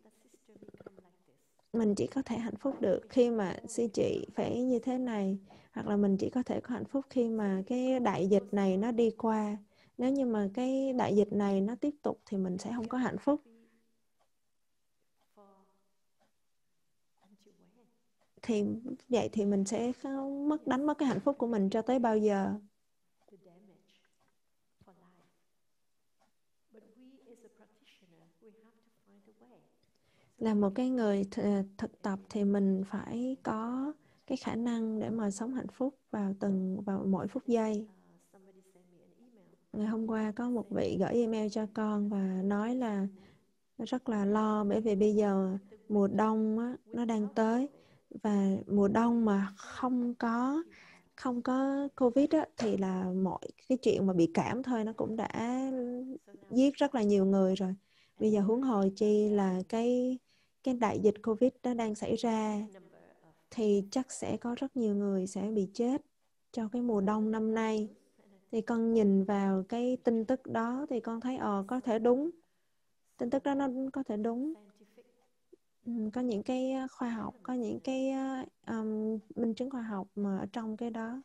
Mình chỉ có thể hạnh phúc được khi mà sư chị phải như thế này, hoặc là mình chỉ có thể có hạnh phúc khi mà cái đại dịch này nó đi qua. Nếu như mà cái đại dịch này nó tiếp tục thì mình sẽ không có hạnh phúc. Thì vậy thì mình sẽ không mất đánh mất cái hạnh phúc của mình cho tới bao giờ. Là một cái người th- thực tập thì mình phải có cái khả năng để mà sống hạnh phúc vào từng vào mỗi phút giây. Ngày hôm qua có một vị gửi email cho con và nói là rất là lo, bởi vì bây giờ mùa đông á, nó đang tới, và mùa đông mà không có không có Covid á, thì là mọi cái chuyện mà bị cảm thôi nó cũng đã giết rất là nhiều người rồi. Bây giờ huống hồ chi là cái cái đại dịch Covid đó đang xảy ra, thì chắc sẽ có rất nhiều người sẽ bị chết cho cái mùa đông năm nay. Thì con nhìn vào cái tin tức đó thì con thấy ờ có thể đúng, tin tức đó nó có thể đúng. Ừ, có những cái khoa học, có những cái um, minh chứng khoa học mà ở trong cái đó.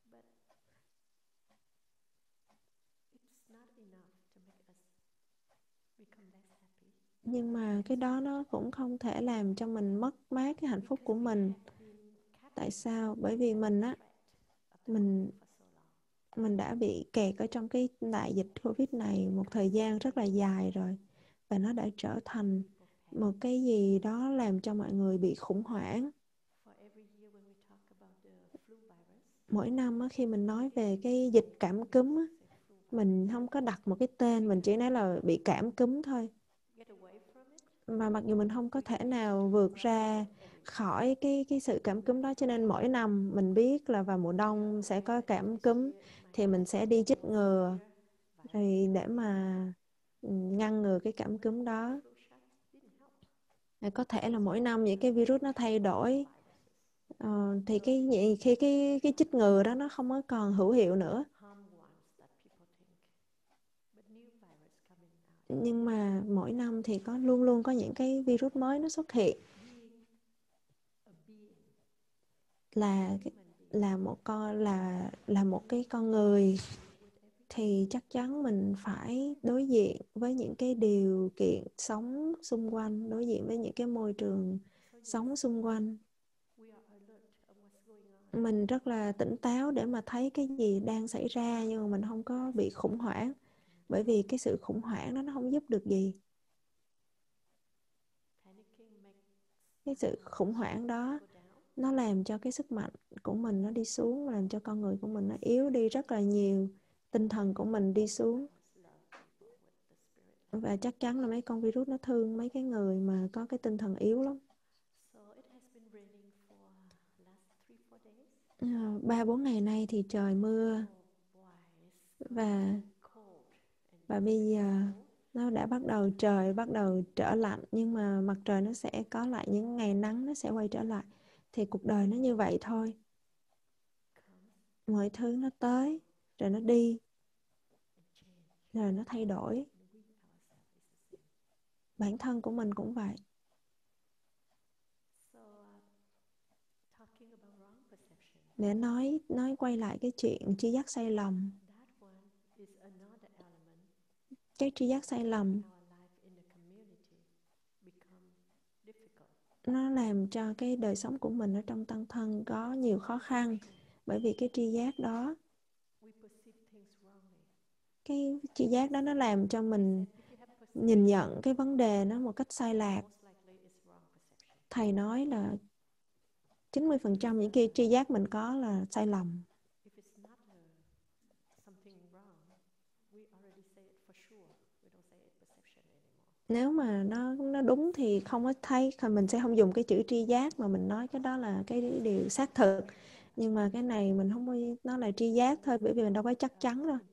Nhưng mà cái đó nó cũng không thể làm cho mình mất mát cái hạnh phúc của mình. Tại sao? Bởi vì mình á, mình mình đã bị kẹt ở trong cái đại dịch Covid này một thời gian rất là dài rồi, và nó đã trở thành một cái gì đó làm cho mọi người bị khủng hoảng. Mỗi năm á, khi mình nói về cái dịch cảm cúm á, mình không có đặt một cái tên, mình chỉ nói là bị cảm cúm thôi. Mà mặc dù mình không có thể nào vượt ra khỏi cái cái sự cảm cúm đó, cho nên mỗi năm mình biết là vào mùa đông sẽ có cảm cúm thì mình sẽ đi chích ngừa rồi để mà ngăn ngừa cái cảm cúm đó. Có thể là mỗi năm những cái virus nó thay đổi, ờ, thì cái khi cái cái chích ngừa đó nó không có còn hữu hiệu nữa. Nhưng mà mỗi năm thì có luôn luôn có những cái virus mới nó xuất hiện. Là là một con là là một cái con người thì chắc chắn mình phải đối diện với những cái điều kiện sống xung quanh, đối diện với những cái môi trường sống xung quanh. Mình rất là tỉnh táo để mà thấy cái gì đang xảy ra, nhưng mà mình không có bị khủng hoảng, bởi vì cái sự khủng hoảng đó nó không giúp được gì. Cái sự khủng hoảng đó nó làm cho cái sức mạnh của mình nó đi xuống, làm cho con người của mình nó yếu đi rất là nhiều, tinh thần của mình đi xuống. Và chắc chắn là mấy con virus nó thương mấy cái người mà có cái tinh thần yếu lắm. Ba bốn ngày nay thì trời mưa, và và bây giờ nó đã bắt đầu trời bắt đầu trở lạnh, nhưng mà mặt trời nó sẽ có lại những ngày nắng, nó sẽ quay trở lại. Thì cuộc đời nó như vậy thôi. Mọi thứ nó tới rồi nó đi, rồi nó thay đổi. Bản thân của mình cũng vậy. Để nói nói quay lại cái chuyện tri giác sai lầm. Cái tri giác sai lầm nó làm cho cái đời sống của mình ở trong tăng thân có nhiều khó khăn, bởi vì cái tri giác đó cái tri giác đó nó làm cho mình nhìn nhận cái vấn đề nó một cách sai lạc. Thầy nói là chín mươi phần trăm những cái tri giác mình có là sai lầm. Nếu mà nó nó đúng thì không có thấy, mình sẽ không dùng cái chữ tri giác mà mình nói cái đó là cái điều xác thực. Nhưng mà cái này mình không có, nó là tri giác thôi, bởi vì mình đâu có chắc chắn đâu.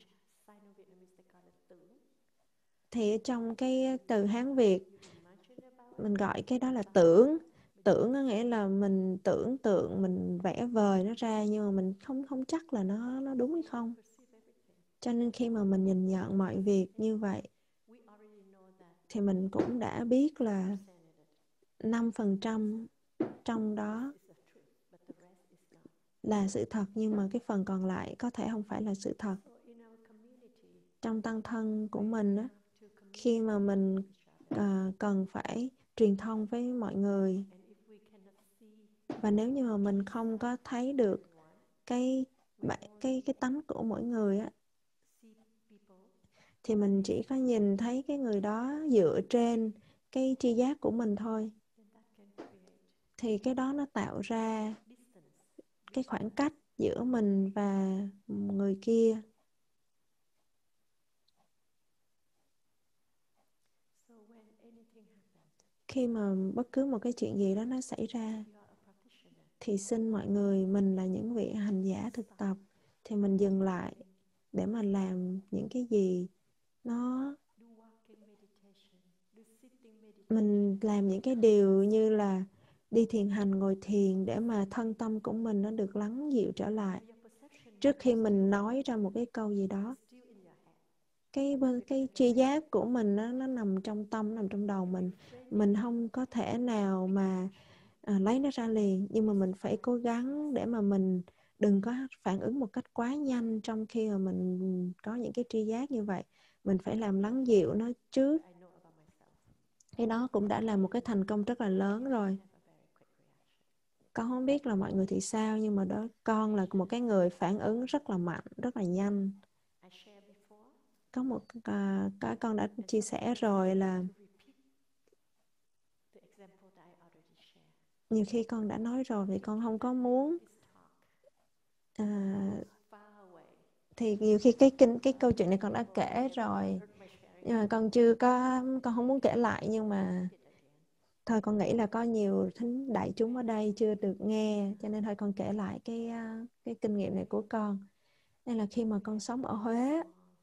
Thì trong cái từ Hán Việt mình gọi cái đó là tưởng, tưởng có nghĩa là mình tưởng tượng, mình vẽ vời nó ra, nhưng mà mình không không chắc là nó nó đúng hay không. Cho nên khi mà mình nhìn nhận mọi việc như vậy thì mình cũng đã biết là năm phần trăm trong đó là sự thật, nhưng mà cái phần còn lại có thể không phải là sự thật. Trong tăng thân của mình á, khi mà mình uh, cần phải truyền thông với mọi người, và nếu như mà mình không có thấy được cái cái cái tánh của mỗi người á, thì mình chỉ có nhìn thấy cái người đó dựa trên cái tri giác của mình thôi, thì cái đó nó tạo ra cái khoảng cách giữa mình và người kia. Khi mà bất cứ một cái chuyện gì đó nó xảy ra, thì xin mọi người, mình là những vị hành giả thực tập, thì mình dừng lại để mà làm những cái gì nó mình làm những cái điều như là đi thiền hành, ngồi thiền, để mà thân tâm của mình nó được lắng dịu trở lại trước khi mình nói ra một cái câu gì đó. Cái cái tri giác của mình nó, nó nằm trong tâm, nằm trong đầu mình. Mình không có thể nào mà à, lấy nó ra liền, nhưng mà mình phải cố gắng để mà mình đừng có phản ứng một cách quá nhanh trong khi mà mình có những cái tri giác như vậy. Mình phải làm lắng dịu nó trước. Cái đó cũng đã là một cái thành công rất là lớn rồi. Con không biết là mọi người thì sao, nhưng mà đó, con là một cái người phản ứng rất là mạnh, rất là nhanh. Có một uh, cái con đã chia sẻ rồi là nhiều khi con đã nói rồi thì con không có muốn à, thì nhiều khi cái kinh cái câu chuyện này con đã kể rồi, nhưng mà con chưa có con không muốn kể lại, nhưng mà thôi con nghĩ là có nhiều thính đại chúng ở đây chưa được nghe, cho nên thôi con kể lại cái cái kinh nghiệm này của con. Đây là khi mà con sống ở Huế,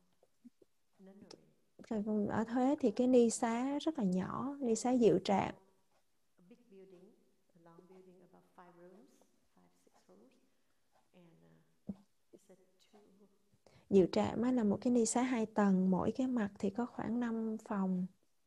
ở Huế thì cái ni xá rất là nhỏ, ni xá Diệu Trạm. Diệu Trạm là một cái ni xá hai tầng, mỗi cái mặt thì có khoảng năm phòng.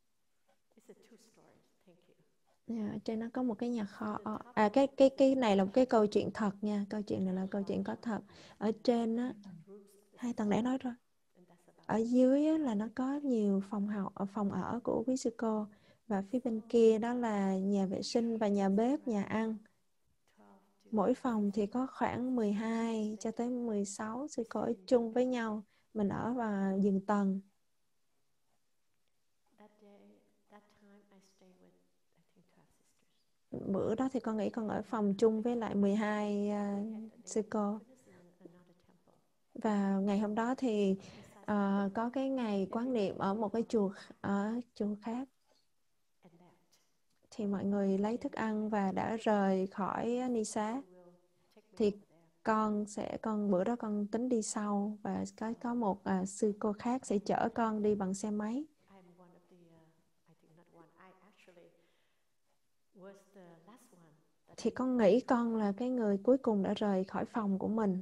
Yeah, trên nó có một cái nhà kho. À, cái cái cái này là một cái câu chuyện thật nha, câu chuyện này là câu chuyện có thật. Ở trên á, hai tầng đã nói rồi. Ở dưới á, là nó có nhiều phòng học, phòng ở của quý sư cô, và phía bên kia đó là nhà vệ sinh và nhà bếp, nhà ăn. Mỗi phòng thì có khoảng mười hai cho tới mười sáu sư cô ở chung với nhau. Mình ở vào giường tầng. Bữa đó thì con nghĩ con ở phòng chung với lại mười hai uh, sư cô. Và ngày hôm đó thì uh, có cái ngày quán niệm ở một cái chùa ở chùa khác. Thì mọi người lấy thức ăn và đã rời khỏi ni xá. Thì con sẽ con bữa đó con tính đi sau, và có có một uh, sư cô khác sẽ chở con đi bằng xe máy. Thì con nghĩ con là cái người cuối cùng đã rời khỏi phòng của mình.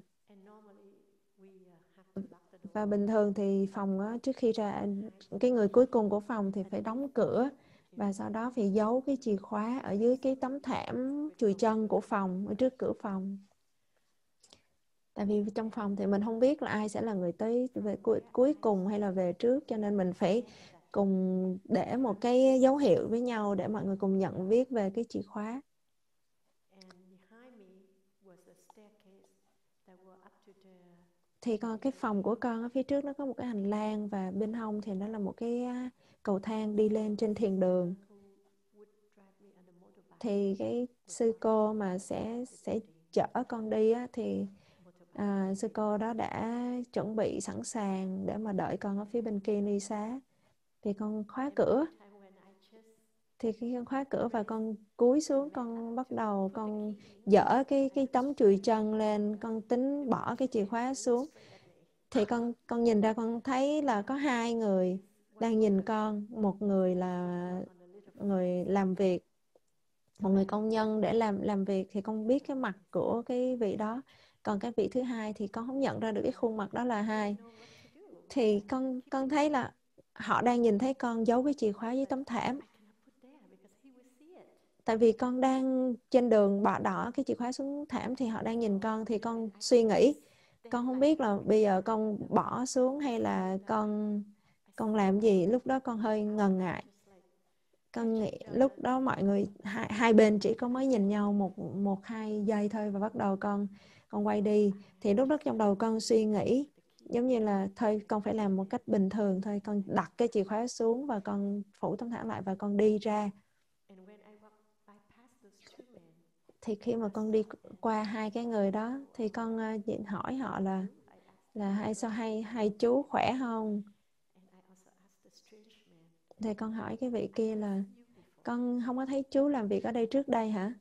Và bình thường thì phòng á, trước khi ra, cái người cuối cùng của phòng thì phải đóng cửa, và sau đó phải giấu cái chìa khóa ở dưới cái tấm thảm chùi chân của phòng, ở trước cửa phòng. Tại vì trong phòng thì mình không biết là ai sẽ là người tới về cuối, cuối cùng hay là về trước, cho nên mình phải cùng để một cái dấu hiệu với nhau để mọi người cùng nhận biết về cái chìa khóa. Thì con cái phòng của con ở phía trước nó có một cái hành lang, và bên hông thì nó là một cái cầu thang đi lên trên thiền đường. Thì cái sư cô mà sẽ sẽ chở con đi á, thì à, sư cô đó đã chuẩn bị sẵn sàng để mà đợi con ở phía bên kia ni xá. Thì con khóa cửa. Thì khi con khóa cửa và con cúi xuống, con bắt đầu con dỡ cái cái tấm chùi chân lên, con tính bỏ cái chìa khóa xuống. Thì con con nhìn ra, con thấy là có hai người đang nhìn con. Một người là người làm việc, một người công nhân để làm làm việc thì con biết cái mặt của cái vị đó, còn cái vị thứ hai thì con không nhận ra được cái khuôn mặt đó là ai. Thì con con thấy là họ đang nhìn thấy con giấu cái chìa khóa dưới tấm thảm, tại vì con đang trên đường bỏ đỏ cái chìa khóa xuống thảm thì họ đang nhìn con. Thì con suy nghĩ, con không biết là bây giờ con bỏ xuống hay là con con làm gì. Lúc đó con hơi ngần ngại. Con nghĩ lúc đó mọi người hai, hai bên chỉ có mới nhìn nhau một một hai giây thôi, và bắt đầu con con quay đi. Thì lúc đó trong đầu con suy nghĩ giống như là thôi con phải làm một cách bình thường thôi, con đặt cái chìa khóa xuống và con phủ tấm thảm lại và con đi ra. Thì khi mà con đi qua hai cái người đó thì con uh, hỏi họ là là hay sao hay hai chú khỏe không. Thì con hỏi cái vị kia là con không có thấy chú làm việc ở đây trước đây hả?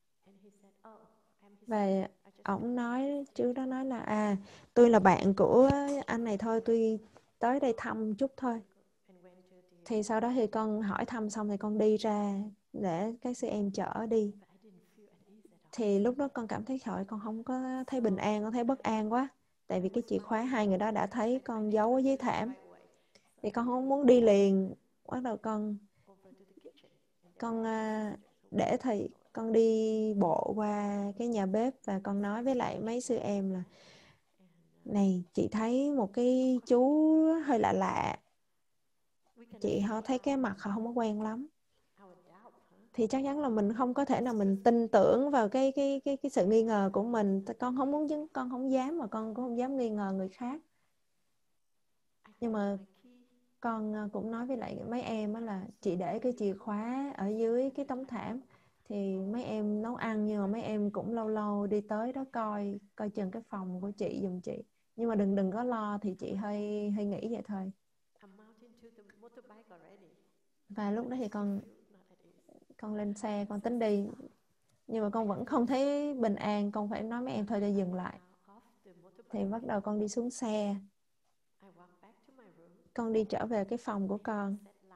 Và ổng nói, chú đó nói là à tôi là bạn của anh này thôi, tôi tới đây thăm chút thôi. Thì sau đó thì con hỏi thăm xong thì con đi ra để các sư em chở đi. Thì lúc đó con cảm thấy khỏi, con không có thấy bình an, con thấy bất an quá. Tại vì cái chìa khóa hai người đó đã thấy con giấu ở dưới thảm. Thì con không muốn đi liền. Bắt đầu con con để thầy con đi bộ qua cái nhà bếp và con nói với lại mấy sư em là này, chị thấy một cái chú hơi lạ lạ, chị họ thấy cái mặt họ không có quen lắm. Thì chắc chắn là mình không có thể nào mình tin tưởng vào cái cái cái cái sự nghi ngờ của mình. Con không muốn chứng, con không dám, mà con cũng không dám nghi ngờ người khác. Nhưng mà con cũng nói với lại mấy em là chị để cái chìa khóa ở dưới cái tấm thảm. Thì mấy em nấu ăn nhưng mà mấy em cũng lâu lâu đi tới đó coi coi chừng cái phòng của chị giùm chị. Nhưng mà đừng đừng có lo, thì chị hơi hơi nghĩ vậy thôi. Và lúc đó thì con con lên xe, con tính đi, nhưng mà con vẫn không thấy bình an. Con phải nói mấy em thôi để dừng lại. Thì bắt đầu con đi xuống xe, con đi trở về cái phòng của con,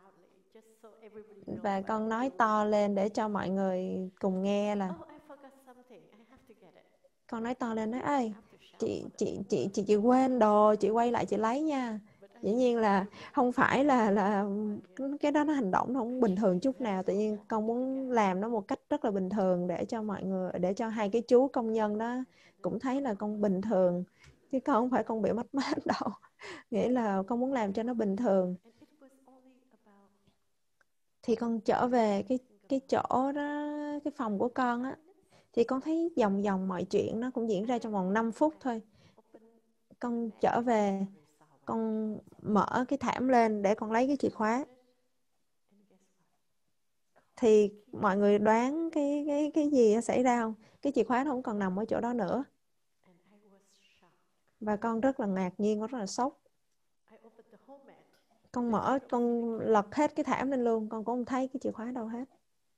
và con nói to lên để cho mọi người cùng nghe là con nói to lên nói ơi chị chị chị chị chị quên đồ, chị quay lại chị lấy nha. Dĩ nhiên là không phải là là cái đó nó hành động nó không bình thường chút nào. Tự nhiên con muốn làm nó một cách rất là bình thường để cho mọi người, để cho hai cái chú công nhân đó cũng thấy là con bình thường, chứ con không phải con bị mất mát đâu. Nghĩa là con muốn làm cho nó bình thường. Thì con trở về cái cái chỗ đó, cái phòng của con á, thì con thấy vòng vòng mọi chuyện nó cũng diễn ra trong vòng năm phút thôi. Con trở về, con mở cái thảm lên để con lấy cái chìa khóa. Thì mọi người đoán cái cái cái gì xảy ra không? Cái chìa khóa nó không còn nằm ở chỗ đó nữa. Và con rất là ngạc nhiên, con rất là sốc. Con mở, con lật hết cái thảm lên luôn, con cũng không thấy cái chìa khóa đâu hết.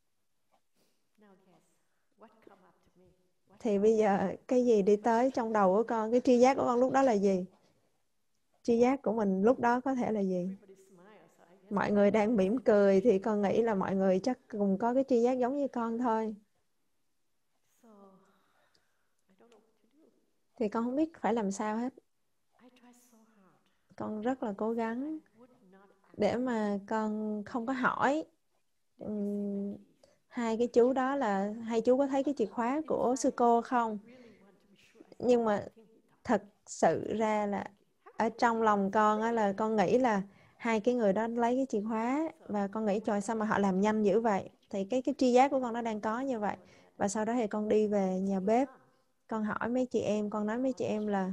Thì bây giờ cái gì đi tới trong đầu của con, cái tri giác của con lúc đó là gì? Tri giác của mình lúc đó có thể là gì? Mọi người đang mỉm cười thì con nghĩ là mọi người chắc cùng có cái tri giác giống như con thôi. Thì con không biết phải làm sao hết. Con rất là cố gắng để mà con không có hỏi um, hai cái chú đó là hai chú có thấy cái chìa khóa của sư cô không. Nhưng mà thật sự ra là ở trong lòng con á, là con nghĩ là hai cái người đó lấy cái chìa khóa, và con nghĩ trời sao mà họ làm nhanh dữ vậy. Thì cái cái tri giác của con nó đang có như vậy. Và sau đó thì con đi về nhà bếp, con hỏi mấy chị em, con nói mấy chị em là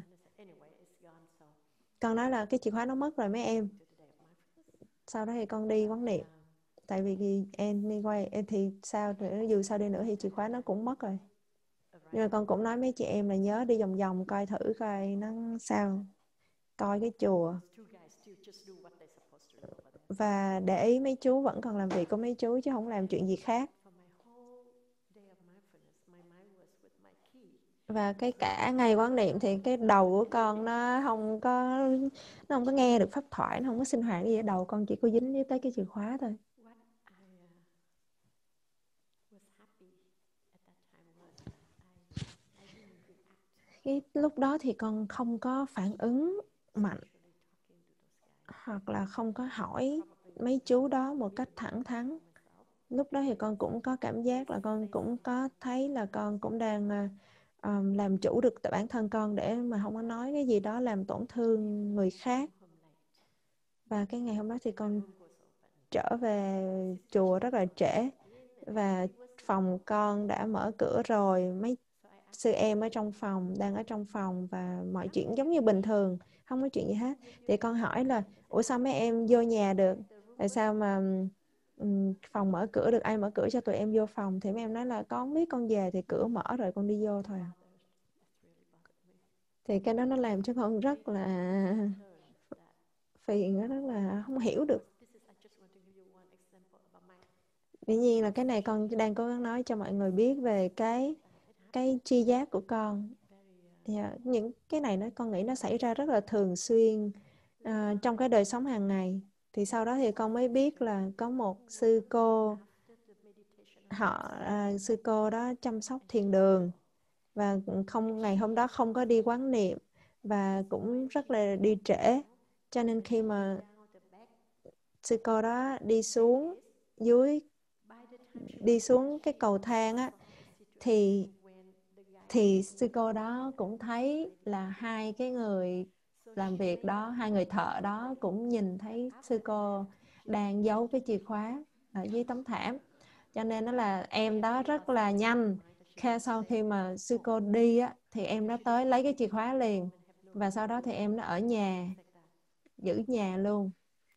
con nói là cái chìa khóa nó mất rồi mấy em. Sau đó thì con đi quán niệm, tại vì em đi quay em thì sao nữa, dù sao đi nữa thì chìa khóa nó cũng mất rồi. Nhưng mà con cũng nói mấy chị em là nhớ đi vòng vòng coi thử coi nó sao, coi cái chùa. Và để ý mấy chú vẫn còn làm việc của mấy chú chứ không làm chuyện gì khác. Và cái cả ngày quán niệm thì cái đầu của con nó không có nó không có nghe được pháp thoại, nó không có sinh hoạt gì ở đầu con, chỉ có dính với tới cái chìa khóa thôi. cái lúc đó thì con không có phản ứng mạnh, hoặc là không có hỏi mấy chú đó một cách thẳng thắn. Lúc đó thì con cũng có cảm giác là con cũng có thấy là con cũng đang um, làm chủ được bản thân con để mà không có nói cái gì đó làm tổn thương người khác. Và cái ngày hôm đó thì con trở về chùa rất là trễ, và phòng con đã mở cửa rồi, mấy sư em ở trong phòng, đang ở trong phòng, và mọi chuyện giống như bình thường, không có chuyện gì hết. Thì con hỏi là ủa sao mấy em vô nhà được, tại sao mà um, phòng mở cửa được, ai mở cửa cho tụi em vô phòng? Thì mấy em nói là con biết con về thì cửa mở rồi con đi vô thôi. Thì cái đó nó làm cho con rất là phiền, nó rất là không hiểu được. Dĩ nhiên là cái này con đang cố gắng nói cho mọi người biết về cái cái tri giác của con. Yeah, những cái này nó con nghĩ nó xảy ra rất là thường xuyên uh, trong cái đời sống hàng ngày. Thì sau đó thì con mới biết là có một sư cô, họ uh, sư cô đó chăm sóc thiền đường, và không ngày hôm đó không có đi quán niệm và cũng rất là đi trễ, cho nên khi mà sư cô đó đi xuống dưới đi xuống cái cầu thang á, thì thì sư cô đó cũng thấy là hai cái người làm việc đó, hai người thợ đó cũng nhìn thấy sư cô đang giấu cái chìa khóa ở dưới tấm thảm. Cho nên nó là em đó rất là nhanh, sau khi mà sư cô đi á, thì em đó tới lấy cái chìa khóa liền, và sau đó thì em nó ở nhà, giữ nhà luôn.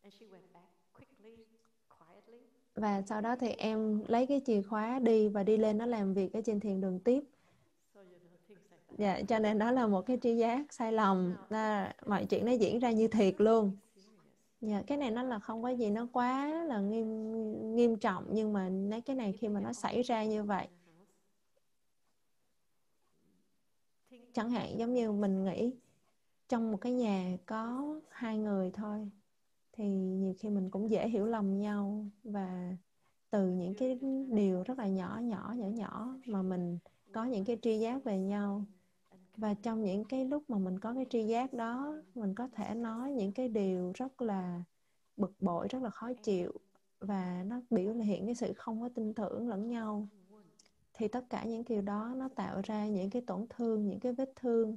Và sau đó thì em lấy cái chìa khóa đi và đi lên nó làm việc ở trên thiền đường tiếp. Dạ, cho nên đó là một cái tri giác sai lầm, là mọi chuyện nó diễn ra như thiệt luôn. Dạ, cái này nó là không có gì nó quá là nghiêm nghiêm trọng, nhưng mà mấy cái này khi mà nó xảy ra như vậy, chẳng hạn giống như mình nghĩ trong một cái nhà có hai người thôi, thì nhiều khi mình cũng dễ hiểu lầm nhau, và từ những cái điều rất là nhỏ nhỏ nhỏ nhỏ mà mình có những cái tri giác về nhau. Và trong những cái lúc mà mình có cái tri giác đó, mình có thể nói những cái điều rất là bực bội, rất là khó chịu, và nó biểu hiện cái sự không có tin tưởng lẫn nhau. Thì tất cả những điều đó nó tạo ra những cái tổn thương, những cái vết thương.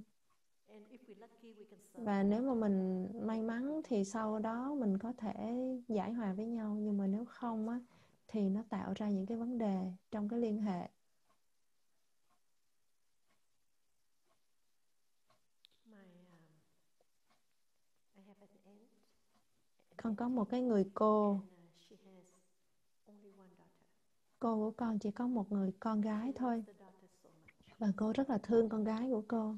Và nếu mà mình may mắn thì sau đó mình có thể giải hòa với nhau, nhưng mà nếu không á, thì nó tạo ra những cái vấn đề trong cái liên hệ. Con có một cái người cô, cô của con chỉ có một người con gái thôi, và cô rất là thương con gái của cô.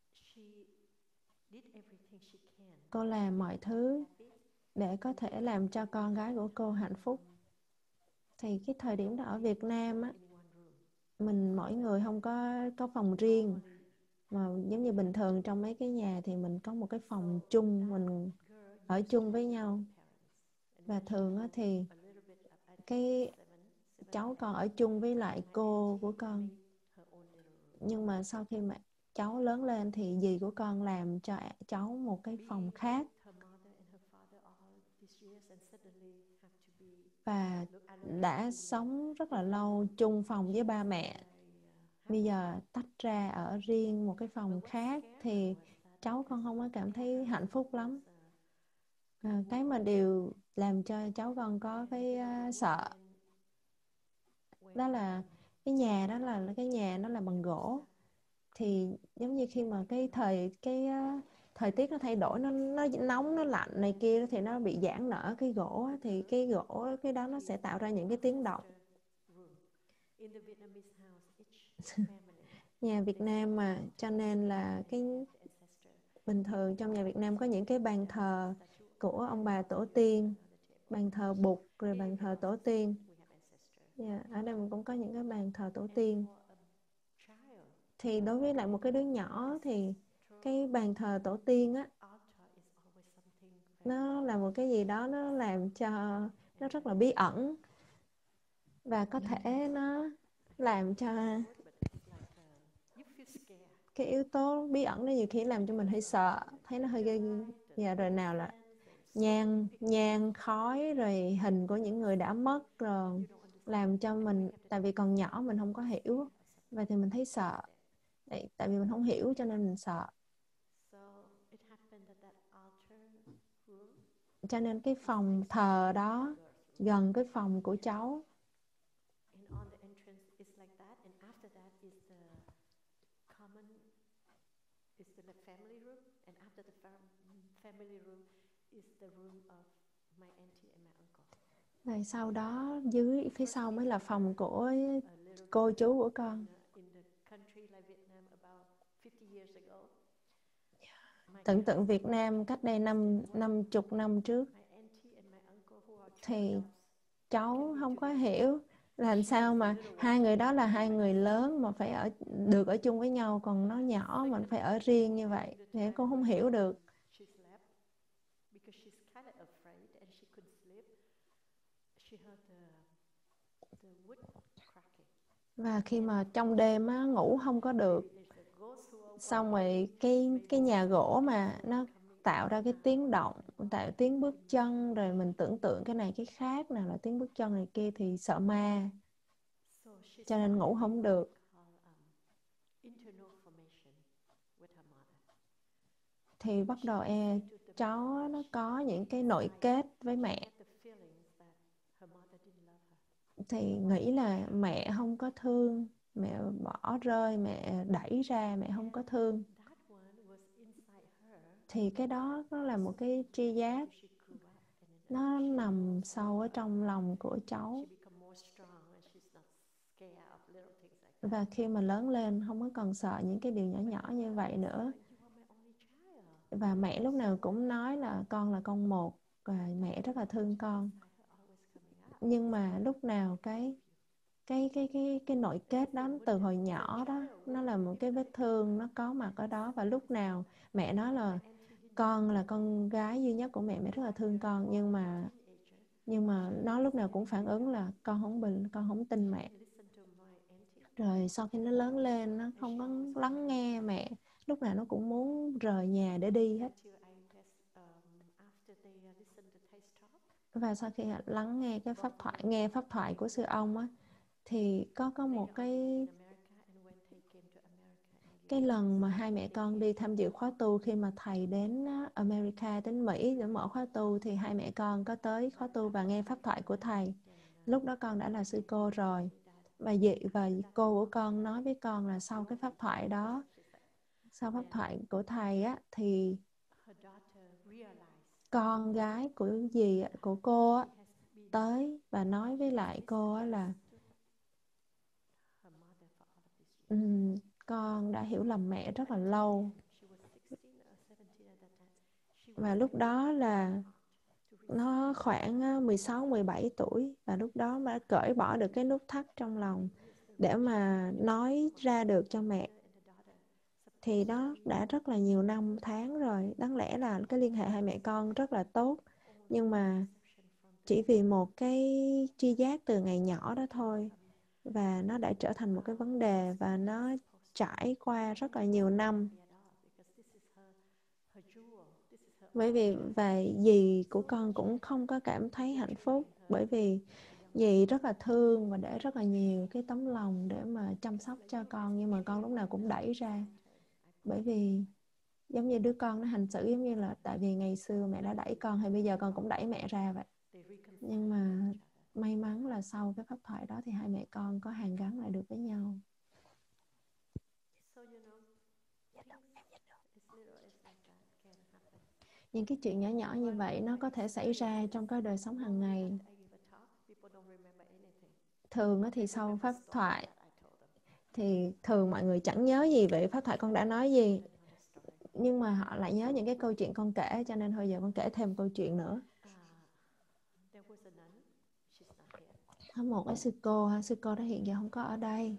Cô làm mọi thứ để có thể làm cho con gái của cô hạnh phúc. Thì cái thời điểm đó ở Việt Nam á, mình mỗi người không có có phòng riêng, mà giống như bình thường trong mấy cái nhà thì mình có một cái phòng chung, mình ở chung với nhau. Và thường á thì cái cháu con ở chung với lại cô của con, nhưng mà sau khi mà cháu lớn lên thì dì của con làm cho cháu một cái phòng khác, và đã sống rất là lâu chung phòng với ba mẹ. Bây giờ tách ra ở riêng một cái phòng khác thì cháu con không có cảm thấy hạnh phúc lắm. À, cái mà điều làm cho cháu con có cái uh, sợ đó là cái nhà đó là cái nhà nó là bằng gỗ. Thì giống như khi mà cái thời cái uh, thời tiết nó thay đổi, nó nó nóng, nó lạnh này kia, thì nó bị giãn nở cái gỗ, thì cái gỗ cái đó nó sẽ tạo ra những cái tiếng động. Nhà Việt Nam mà, cho nên là cái bình thường trong nhà Việt Nam có những cái bàn thờ của ông bà tổ tiên, bàn thờ Bụt, rồi bàn thờ tổ tiên. Yeah, ở đây mình cũng có những cái bàn thờ tổ tiên. Thì đối với lại một cái đứa nhỏ thì cái bàn thờ tổ tiên á, nó là một cái gì đó nó làm cho nó rất là bí ẩn, và có thể nó làm cho cái yếu tố bí ẩn đó nhiều khi làm cho mình hơi sợ, thấy nó hơi ghê. Dạ, rồi nào là nhang nhang khói rồi hình của những người đã mất rồi, làm cho mình, tại vì còn nhỏ mình không có hiểu, và thì mình thấy sợ. Đấy, tại vì mình không hiểu cho nên mình sợ. Cho nên cái phòng thờ đó gần cái phòng của cháu. Rồi sau đó dưới phía sau mới là phòng của cô chú của con. Tưởng tượng Việt Nam cách đây năm năm chục năm trước thì cháu không có hiểu làm sao mà hai người đó là hai người lớn mà phải ở được ở chung với nhau, còn nó nhỏ mà phải ở riêng như vậy thì con không hiểu được. Và khi mà trong đêm á, ngủ không có được, xong rồi cái cái nhà gỗ mà nó tạo ra cái tiếng động, tạo tiếng bước chân, rồi mình tưởng tượng cái này cái khác, nào là tiếng bước chân này kia thì sợ ma, cho nên ngủ không được. Thì bắt đầu e cháu nó có những cái nội kết với mẹ, thì nghĩ là mẹ không có thương, mẹ bỏ rơi, mẹ đẩy ra, mẹ không có thương. Thì cái đó nó là một cái tri giác, nó nằm sâu ở trong lòng của cháu. Và khi mà lớn lên không có còn sợ những cái điều nhỏ nhỏ như vậy nữa. Và mẹ lúc nào cũng nói là con là con một, và mẹ rất là thương con. Nhưng mà lúc nào cái cái cái cái cái nội kết đó từ hồi nhỏ đó, nó là một cái vết thương, nó có mặt ở đó. Và lúc nào mẹ nói là con là con gái duy nhất của mẹ, mẹ rất là thương con, nhưng mà nhưng mà nó lúc nào cũng phản ứng là con không bình, con không tin mẹ. Rồi sau khi nó lớn lên, nó không có lắng nghe mẹ, lúc nào nó cũng muốn rời nhà để đi hết. Và sau khi lắng nghe cái pháp thoại, nghe pháp thoại của sư ông á, thì có có một cái cái lần mà hai mẹ con đi tham dự khóa tu, khi mà thầy đến America, đến Mỹ để mở khóa tu, thì hai mẹ con có tới khóa tu và nghe pháp thoại của thầy. Lúc đó con đã là sư cô rồi, và dị và cô của con nói với con là sau cái pháp thoại đó, sau pháp thoại của thầy á, thì con gái của dì của cô á, tới và nói với lại cô á là um, con đã hiểu lầm mẹ rất là lâu. Và lúc đó là nó khoảng mười sáu mười bảy tuổi, và lúc đó mà cởi bỏ được cái nút thắt trong lòng để mà nói ra được cho mẹ. Thì đó đã rất là nhiều năm tháng rồi. Đáng lẽ là cái liên hệ hai mẹ con rất là tốt, nhưng mà chỉ vì một cái tri giác từ ngày nhỏ đó thôi, và nó đã trở thành một cái vấn đề, và nó trải qua rất là nhiều năm. Bởi vì và dì của con cũng không có cảm thấy hạnh phúc, bởi vì dì rất là thương và để rất là nhiều cái tấm lòng để mà chăm sóc cho con, nhưng mà con lúc nào cũng đẩy ra. Bởi vì giống như đứa con nó hành xử giống như là tại vì ngày xưa mẹ đã đẩy con, hay bây giờ con cũng đẩy mẹ ra vậy. Nhưng mà may mắn là sau cái pháp thoại đó thì hai mẹ con có hàn gắn lại được với nhau. Những cái chuyện nhỏ nhỏ như vậy nó có thể xảy ra trong cái đời sống hàng ngày. Thường thì sau pháp thoại thì thường mọi người chẳng nhớ gì về pháp thoại con đã nói gì, nhưng mà họ lại nhớ những cái câu chuyện con kể, cho nên thôi giờ con kể thêm câu chuyện nữa. Có một cái sư cô, sư cô đó hiện giờ không có ở đây.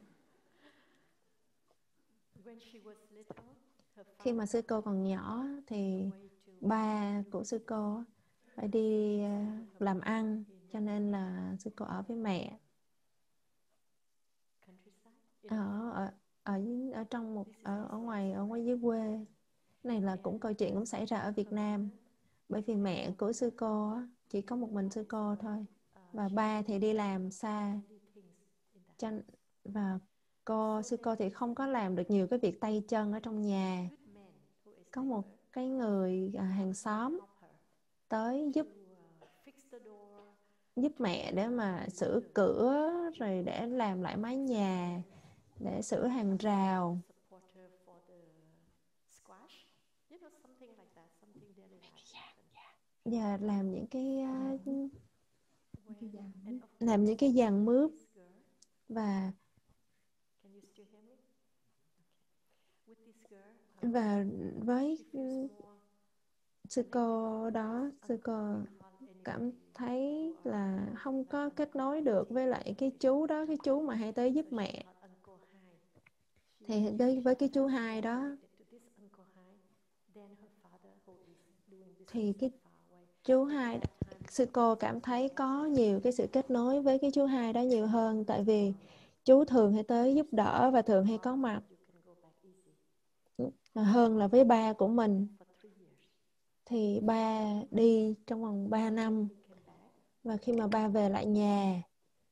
Khi mà sư cô còn nhỏ thì ba của sư cô phải đi làm ăn, cho nên là sư cô ở với mẹ ở, ở ở ở trong một ở ở ngoài ở ngoài dưới quê. Này là cũng câu chuyện cũng xảy ra ở Việt Nam, bởi vì mẹ của sư cô á, chỉ có một mình sư cô thôi, và ba thì đi làm xa, cho, và cô sư cô thì không có làm được nhiều cái việc tay chân ở trong nhà. Có một cái người à, hàng xóm tới giúp giúp mẹ để mà sửa cửa, rồi để làm lại mái nhà, để sửa hàng rào. Và làm những cái uh, làm những cái giàn mướp. Và và với sư cô đó, sư cô cảm thấy là không có kết nối được với lại cái chú đó, cái chú mà hay tới giúp mẹ. Thì với, với cái chú hai đó, thì cái chú hai, sư cô cảm thấy có nhiều cái sự kết nối với cái chú hai đó nhiều hơn, tại vì chú thường hay tới giúp đỡ và thường hay có mặt hơn là với ba của mình. Thì ba đi trong vòng ba năm, và khi mà ba về lại nhà,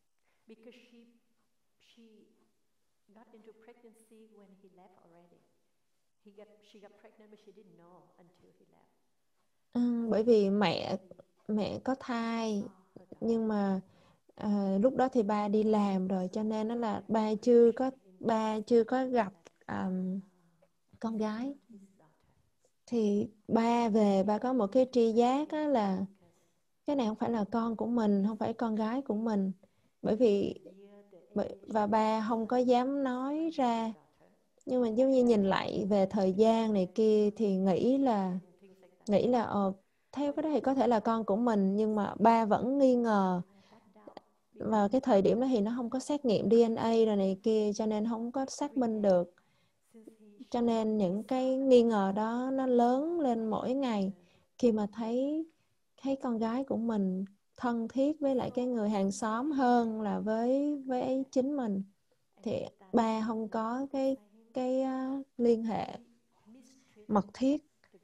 ừ, bởi vì mẹ mẹ có thai, nhưng mà à, lúc đó thì ba đi làm rồi, cho nên nó là ba chưa có ba chưa có gặp um, con gái. Thì ba về, ba có một cái tri giác đó là cái này không phải là con của mình, không phải con gái của mình, bởi vì và ba không có dám nói ra. Nhưng mà giống như nhìn lại về thời gian này kia thì nghĩ là nghĩ là ờ, theo cái đó thì có thể là con của mình, nhưng mà ba vẫn nghi ngờ. Và cái thời điểm đó thì nó không có xét nghiệm đê en a rồi này kia, cho nên không có xác minh được. Cho nên những cái nghi ngờ đó nó lớn lên mỗi ngày, khi mà thấy thấy con gái của mình thân thiết với lại cái người hàng xóm hơn là với với chính mình. Thì ba không có cái cái uh, liên hệ mật thiết.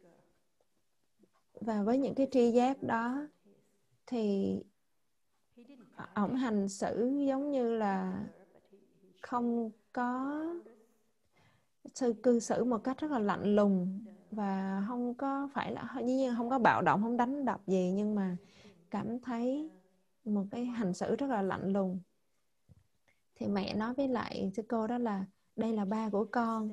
Và với những cái tri giác đó thì ổng hành xử giống như là không có sự cư xử một cách rất là lạnh lùng, và không có phải là dĩ nhiên không có bạo động, không đánh đập gì, nhưng mà cảm thấy một cái hành xử rất là lạnh lùng. Thì mẹ nói với lại sư cô đó là đây là ba của con,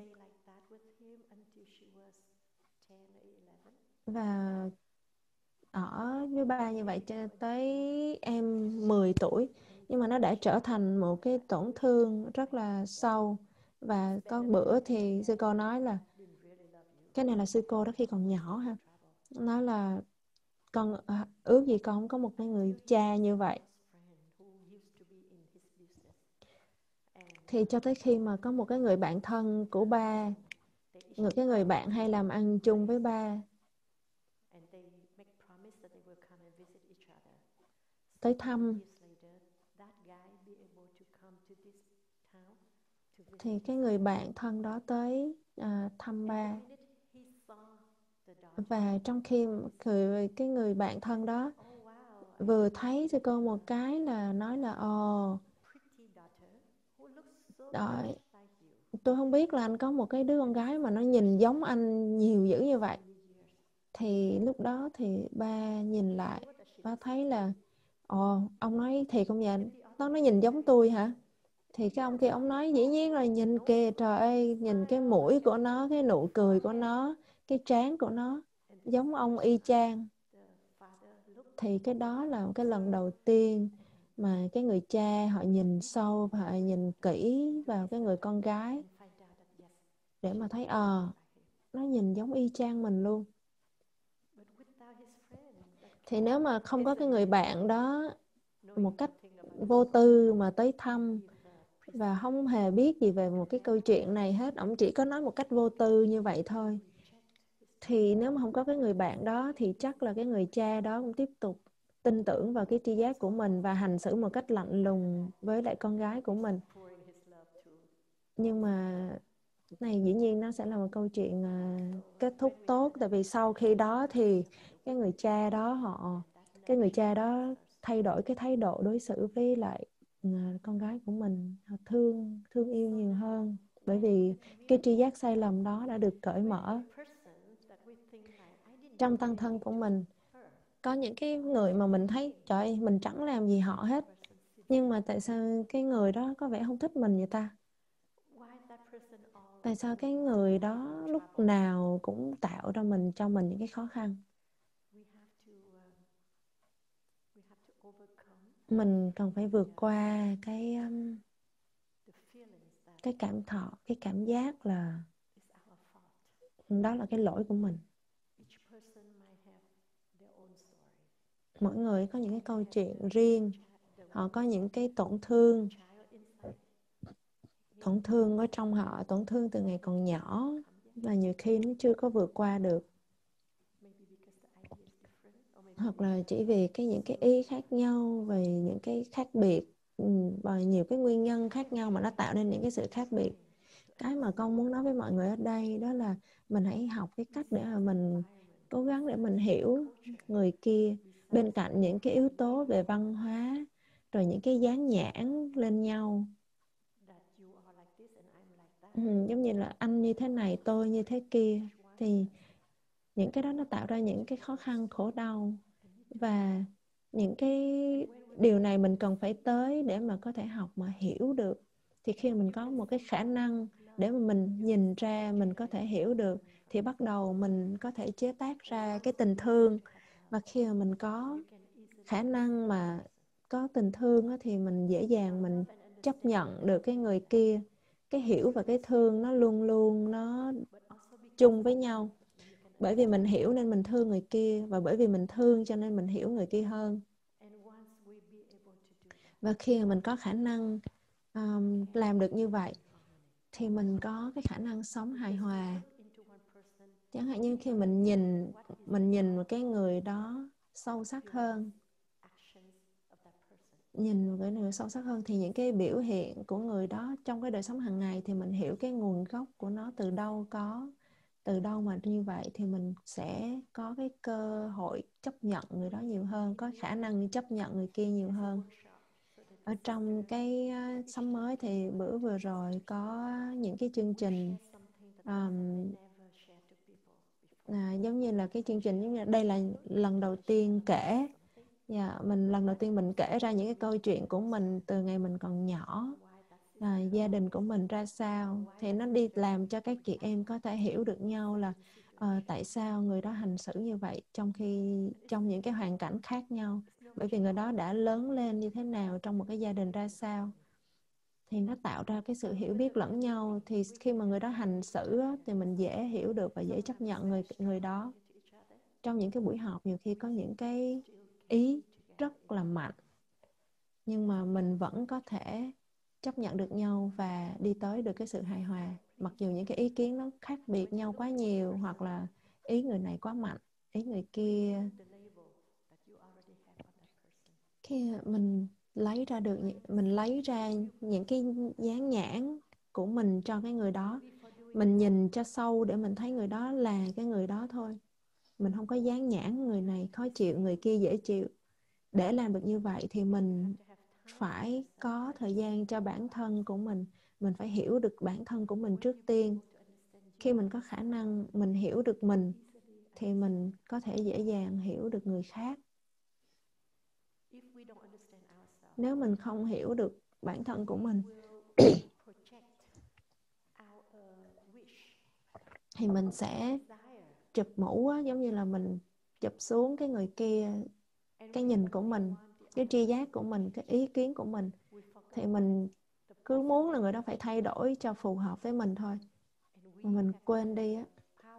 và ở với ba như vậy cho tới em mười tuổi, nhưng mà nó đã trở thành một cái tổn thương rất là sâu. Và có bữa thì sư cô nói là cái này là sư cô đó khi còn nhỏ ha, nói là con à, ước gì con không có một cái người cha như vậy. Thì cho tới khi mà có một cái người bạn thân của ba, người cái người bạn hay làm ăn chung với ba, tới thăm, thì cái người bạn thân đó tới à, thăm ba. Và trong khi người, cái người bạn thân đó vừa thấy sư cô một cái là nói là ồ, đó, tôi không biết là anh có một cái đứa con gái mà nó nhìn giống anh nhiều dữ như vậy. Thì lúc đó thì ba nhìn lại, ba thấy là ồ, ông nói thiệt không vậy? Nó nó nhìn giống tôi hả? Thì cái ông kia ông nói dĩ nhiên là nhìn kìa, trời ơi, nhìn cái mũi của nó, cái nụ cười của nó, cái trán của nó giống ông y chang. Thì cái đó là cái lần đầu tiên mà cái người cha họ nhìn sâu và họ nhìn kỹ vào cái người con gái, để mà thấy ờ à, nó nhìn giống y chang mình luôn. Thì nếu mà không có cái người bạn đó một cách vô tư mà tới thăm và không hề biết gì về một cái câu chuyện này hết, ổng chỉ có nói một cách vô tư như vậy thôi, thì nếu mà không có cái người bạn đó thì chắc là cái người cha đó cũng tiếp tục tin tưởng vào cái tri giác của mình và hành xử một cách lạnh lùng với lại con gái của mình. Nhưng mà này dĩ nhiên nó sẽ là một câu chuyện à, kết thúc tốt, tại vì sau khi đó thì cái người cha đó họ cái người cha đó thay đổi cái thái độ đối xử với lại à, con gái của mình, họ thương thương yêu nhiều hơn, bởi vì cái tri giác sai lầm đó đã được cởi mở. Trong tăng thân của mình có những cái người mà mình thấy trời ơi, mình chẳng làm gì họ hết, nhưng mà tại sao cái người đó có vẻ không thích mình vậy ta? Tại sao cái người đó lúc nào cũng tạo ra mình cho mình những cái khó khăn? Mình cần phải vượt qua cái um, cái cảm thọ, cái cảm giác là đó là cái lỗi của mình. Mỗi người có những cái câu chuyện riêng, họ có những cái tổn thương tổn thương ở trong họ, tổn thương từ ngày còn nhỏ, và nhiều khi nó chưa có vượt qua được, hoặc là chỉ vì cái những cái ý khác nhau, về những cái khác biệt, ừ, và nhiều cái nguyên nhân khác nhau mà nó tạo nên những cái sự khác biệt. Cái mà con muốn nói với mọi người ở đây đó là mình hãy học cái cách để mà mình cố gắng để mình hiểu người kia, bên cạnh những cái yếu tố về văn hóa, rồi những cái dán nhãn lên nhau. Ừ, giống như là anh như thế này, tôi như thế kia, thì những cái đó nó tạo ra những cái khó khăn, khổ đau, và những cái điều này mình cần phải tới để mà có thể học mà hiểu được. Thì khi mình có một cái khả năng để mà mình nhìn ra, mình có thể hiểu được, thì bắt đầu mình có thể chế tác ra cái tình thương. Và khi mà mình có khả năng mà có tình thương á, thì mình dễ dàng mình chấp nhận được cái người kia. Cái hiểu và cái thương nó luôn luôn nó chung với nhau. Bởi vì mình hiểu nên mình thương người kia, và bởi vì mình thương cho nên mình hiểu người kia hơn. Và khi mà mình có khả năng um, làm được như vậy thì mình có cái khả năng sống hài hòa. Chẳng hạn như khi mình nhìn mình nhìn một cái người đó sâu sắc hơn, nhìn một cái người sâu sắc hơn thì những cái biểu hiện của người đó trong cái đời sống hàng ngày thì mình hiểu cái nguồn gốc của nó từ đâu có, từ đâu mà như vậy, thì mình sẽ có cái cơ hội chấp nhận người đó nhiều hơn, có khả năng chấp nhận người kia nhiều hơn. Ở trong cái uh, sống mới thì bữa vừa rồi có những cái chương trình um, à, giống như là cái chương trình giống như đây là lần đầu tiên kể, dạ, mình lần đầu tiên mình kể ra những cái câu chuyện của mình từ ngày mình còn nhỏ, à, gia đình của mình ra sao, thì nó đi làm cho các chị em có thể hiểu được nhau là uh, tại sao người đó hành xử như vậy trong khi trong những cái hoàn cảnh khác nhau, bởi vì người đó đã lớn lên như thế nào, trong một cái gia đình ra sao, thì nó tạo ra cái sự hiểu biết lẫn nhau. Thì khi mà người đó hành xử á, thì mình dễ hiểu được và dễ chấp nhận người người đó. Trong những cái buổi họp nhiều khi có những cái ý rất là mạnh, nhưng mà mình vẫn có thể chấp nhận được nhau và đi tới được cái sự hài hòa, mặc dù những cái ý kiến nó khác biệt nhau quá nhiều, hoặc là ý người này quá mạnh, ý người kia. Khi mình lấy ra được mình lấy ra những cái dán nhãn của mình cho cái người đó, mình nhìn cho sâu để mình thấy người đó là cái người đó thôi, mình không có dán nhãn người này khó chịu, người kia dễ chịu. Để làm được như vậy thì mình phải có thời gian cho bản thân của mình mình phải hiểu được bản thân của mình trước tiên. Khi mình có khả năng mình hiểu được mình thì mình có thể dễ dàng hiểu được người khác. Nếu mình không hiểu được bản thân của mình thì mình sẽ chụp mũ á, giống như là mình chụp xuống cái người kia, cái nhìn của mình, cái tri giác của mình, cái ý kiến của mình, thì mình cứ muốn là người đó phải thay đổi cho phù hợp với mình thôi, mà mình quên đi á.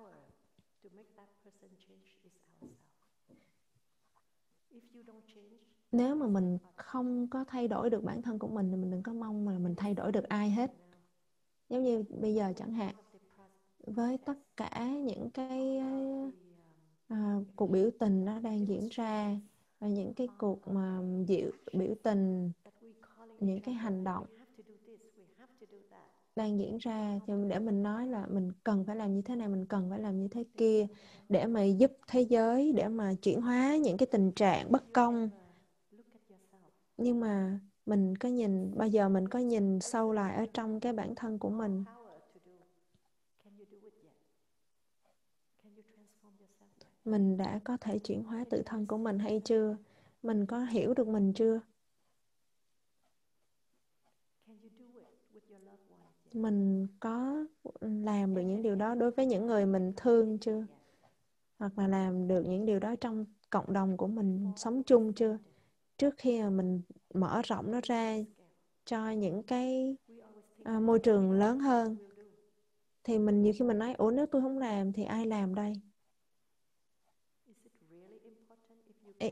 Nếu mà mình không có thay đổi được bản thân của mình thì mình đừng có mong mà mình thay đổi được ai hết. Giống như bây giờ chẳng hạn, với tất cả những cái à, cuộc biểu tình nó đang diễn ra, và những cái cuộc mà diệu, biểu tình, những cái hành động đang diễn ra, thì để mình nói là mình cần phải làm như thế này, mình cần phải làm như thế kia để mà giúp thế giới, để mà chuyển hóa những cái tình trạng bất công. Nhưng mà mình có nhìn, bây giờ mình có nhìn sâu lại ở trong cái bản thân của mình. Mình đã có thể chuyển hóa tự thân của mình hay chưa? Mình có hiểu được mình chưa? Mình có làm được những điều đó đối với những người mình thương chưa? Hoặc là làm được những điều đó trong cộng đồng của mình sống chung chưa? Trước khi mà mình mở rộng nó ra cho những cái à, môi trường lớn hơn, thì mình nhiều khi mình nói, ủa nếu tôi không làm thì ai làm đây? Ê,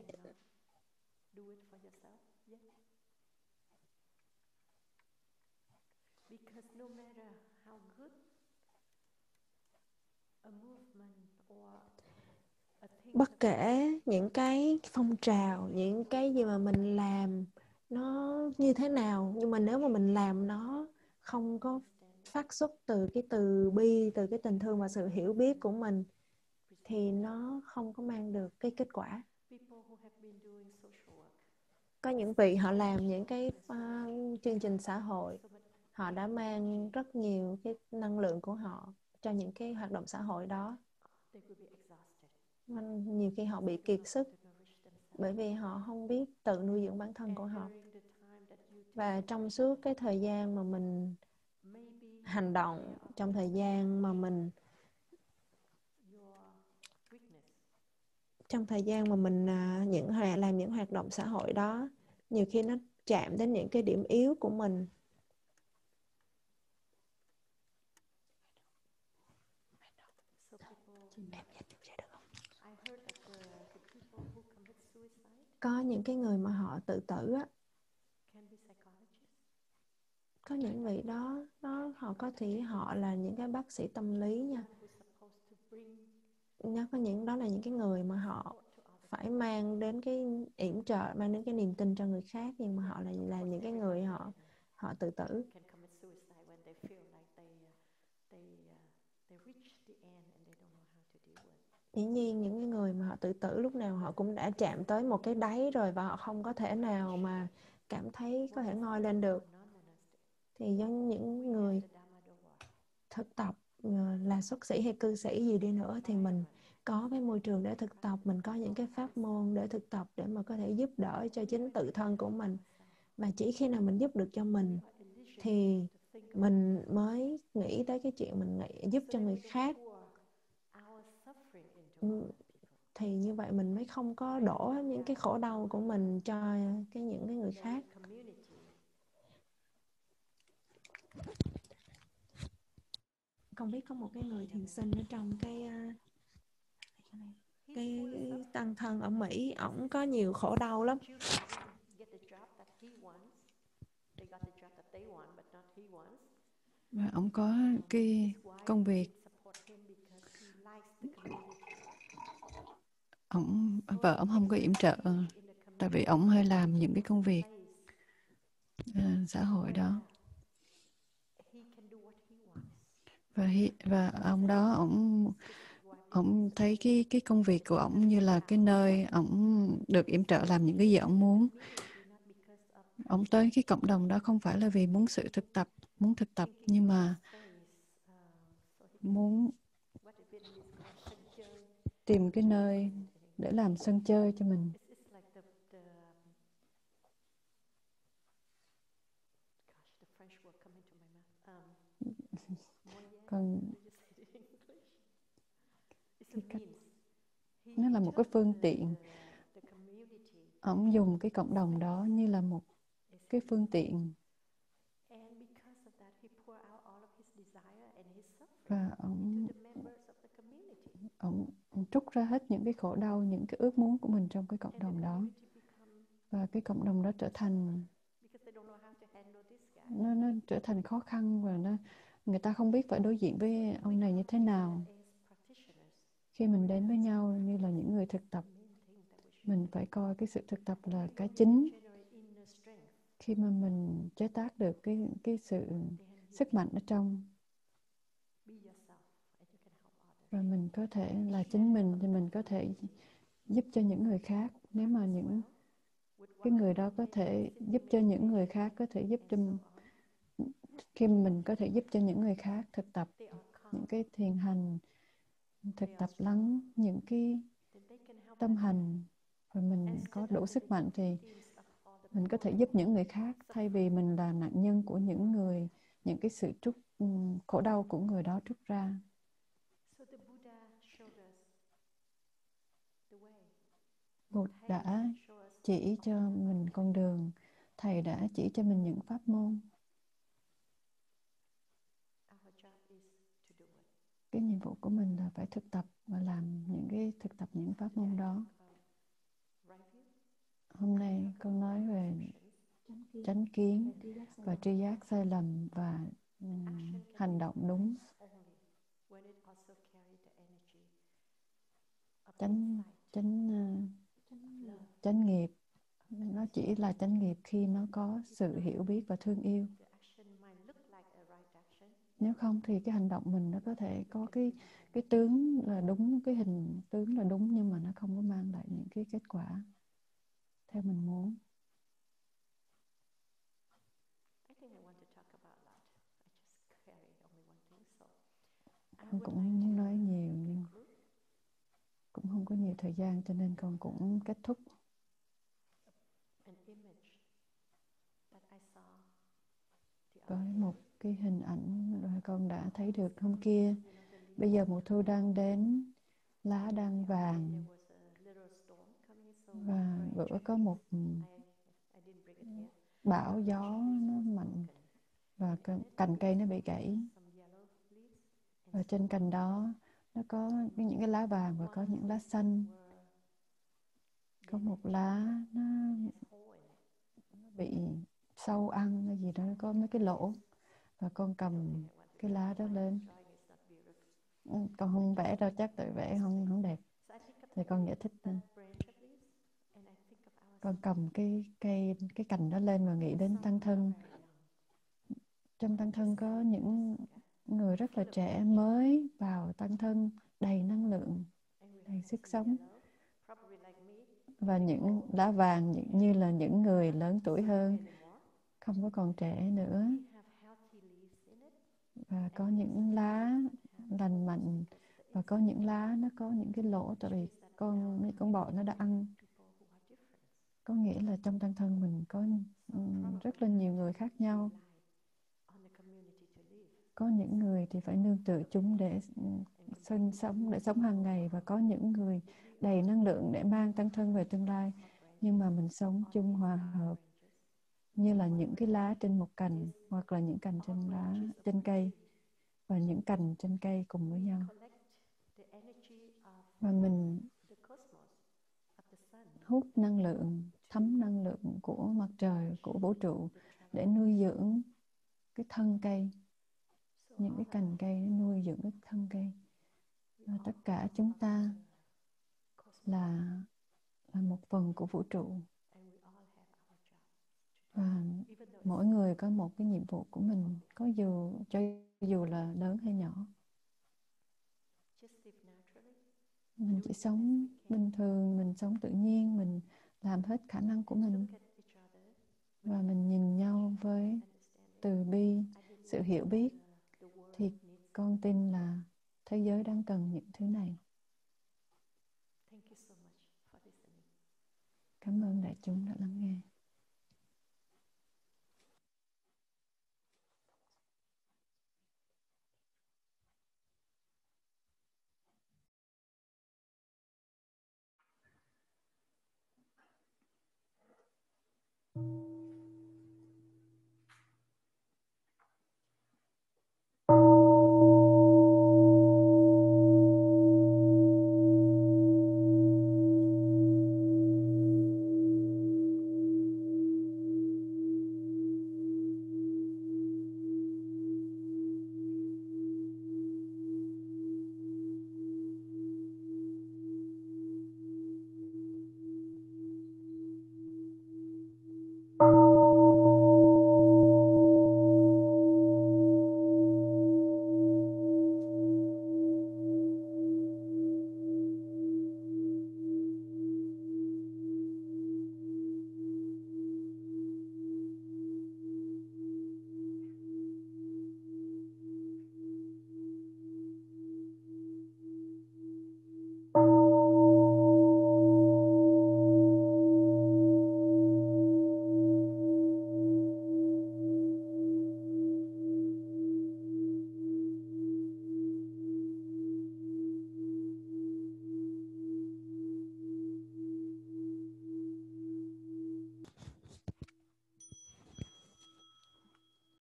bất kể những cái phong trào, những cái gì mà mình làm nó như thế nào, nhưng mà nếu mà mình làm nó không có phát xuất từ cái từ bi, từ cái tình thương và sự hiểu biết của mình, thì nó không có mang được cái kết quả. Có những vị họ làm những cái uh, chương trình xã hội, họ đã mang rất nhiều cái năng lượng của họ cho những cái hoạt động xã hội đó. Nên nhiều khi họ bị kiệt sức bởi vì họ không biết tự nuôi dưỡng bản thân của họ. Và trong suốt cái thời gian mà mình hành động, trong thời gian mà mình trong thời gian mà mình à, những làm những hoạt động xã hội đó, nhiều khi nó chạm đến những cái điểm yếu của mình. Có những cái người mà họ tự tử á, có những vị đó, đó họ có thể họ là những cái bác sĩ tâm lý nha. Nó có những đó là những cái người mà họ phải mang đến cái yểm trợ, mang đến cái niềm tin cho người khác, nhưng mà họ là là những cái người họ họ tự tử. Dĩ nhiên những cái người mà họ tự tử lúc nào họ cũng đã chạm tới một cái đáy rồi, và họ không có thể nào mà cảm thấy có thể ngoi lên được. Thì giống những người thực tập, là xuất sĩ hay cư sĩ gì đi nữa, thì mình có cái môi trường để thực tập, mình có những cái pháp môn để thực tập để mà có thể giúp đỡ cho chính tự thân của mình. Mà chỉ khi nào mình giúp được cho mình thì mình mới nghĩ tới cái chuyện mình nghĩ giúp cho người khác. Thì như vậy mình mới không có đổ những cái khổ đau của mình cho cái những cái người khác. Không biết có một cái người thiền sinh ở trong cái cái tăng thân ở Mỹ, ổng có nhiều khổ đau lắm. Và ổng có cái công việc, ổng vợ ổng không có yểm trợ, tại vì ổng hay làm những cái công việc uh, xã hội đó. Và và ông đó ổng ổng thấy cái cái công việc của ổng như là cái nơi ổng được yểm trợ làm những cái gì ổng muốn. Ổng tới cái cộng đồng đó không phải là vì muốn sự thực tập, muốn thực tập, nhưng mà muốn tìm cái nơi để làm sân chơi cho mình. Còn cái cách, nó là một cái phương tiện. Ông dùng cái cộng đồng đó như là một cái phương tiện, và ông ông trút ra hết những cái khổ đau, những cái ước muốn của mình trong cái cộng đồng đó, và cái cộng đồng đó trở thành nó, nó trở thành khó khăn, và nó người ta không biết phải đối diện với ông này như thế nào. Khi mình đến với nhau như là những người thực tập, mình phải coi cái sự thực tập là cái chính. Khi mà mình chế tác được cái cái sự sức mạnh ở trong, và mình có thể là chính mình thì mình có thể giúp cho những người khác. Nếu mà những cái người đó có thể giúp cho những người khác, có thể giúp cho khi mình có thể giúp cho những người khác thực tập những cái thiền hành, thực tập lắng những cái tâm hành, và mình có đủ sức mạnh thì mình có thể giúp những người khác, thay vì mình là nạn nhân của những người, những cái sự trút khổ đau của người đó trút ra. Bụt đã chỉ cho mình con đường, Thầy đã chỉ cho mình những pháp môn. Cái nhiệm vụ của mình là phải thực tập và làm những cái thực tập những pháp môn đó. Hôm nay con nói về chánh kiến và tri giác sai lầm và um, hành động đúng. Chánh chánh uh, chánh nghiệp nó chỉ là chánh nghiệp khi nó có sự hiểu biết và thương yêu. Nếu không thì cái hành động mình nó có thể có cái cái tướng là đúng, cái hình tướng là đúng, nhưng mà nó không có mang lại những cái kết quả theo mình muốn. Con cũng muốn nói nhiều nhưng cũng không có nhiều thời gian, cho nên con cũng kết thúc. Với một cái hình ảnh rồi con đã thấy được hôm kia. Bây giờ mùa thu đang đến, lá đang vàng, và bữa có một bão gió nó mạnh và cành cây nó bị gãy, và trên cành đó nó có những cái lá vàng và có những lá xanh. Có một lá nó bị sâu ăn hay gì đó, nó có mấy cái lỗ, và con cầm cái lá đó lên. Con không vẽ đâu, chắc tự vẽ không không đẹp, thì con giải thích. Con cầm cái cây cái cành đó lên và nghĩ đến tăng thân. Trong tăng thân có những người rất là trẻ mới vào tăng thân, đầy năng lượng, đầy sức sống, và những lá vàng như là những người lớn tuổi hơn, không có còn trẻ nữa, và có những lá lành mạnh, và có những lá nó có những cái lỗ, tại vì con con bọ nó đã ăn. Có nghĩa là trong tăng thân mình có rất là nhiều người khác nhau. Có những người thì phải nương tựa chúng để sinh sống, để sống hàng ngày, và có những người đầy năng lượng để mang tăng thân về tương lai. Nhưng mà mình sống chung hòa hợp như là những cái lá trên một cành, hoặc là những cành trên lá trên cây, và những cành trên cây cùng với nhau. Và mình hút năng lượng, thấm năng lượng của mặt trời, của vũ trụ để nuôi dưỡng cái thân cây. Những cái cành cây nuôi dưỡng cái thân cây. Và tất cả chúng ta là là một phần của vũ trụ, và mỗi người có một cái nhiệm vụ của mình, có dù cho dù là lớn hay nhỏ. Mình chỉ sống bình thường, mình sống tự nhiên, mình làm hết khả năng của mình, và mình nhìn nhau với từ bi, sự hiểu biết, thì con tin là thế giới đang cần những thứ này. Cảm ơn đại chúng đã lắng nghe.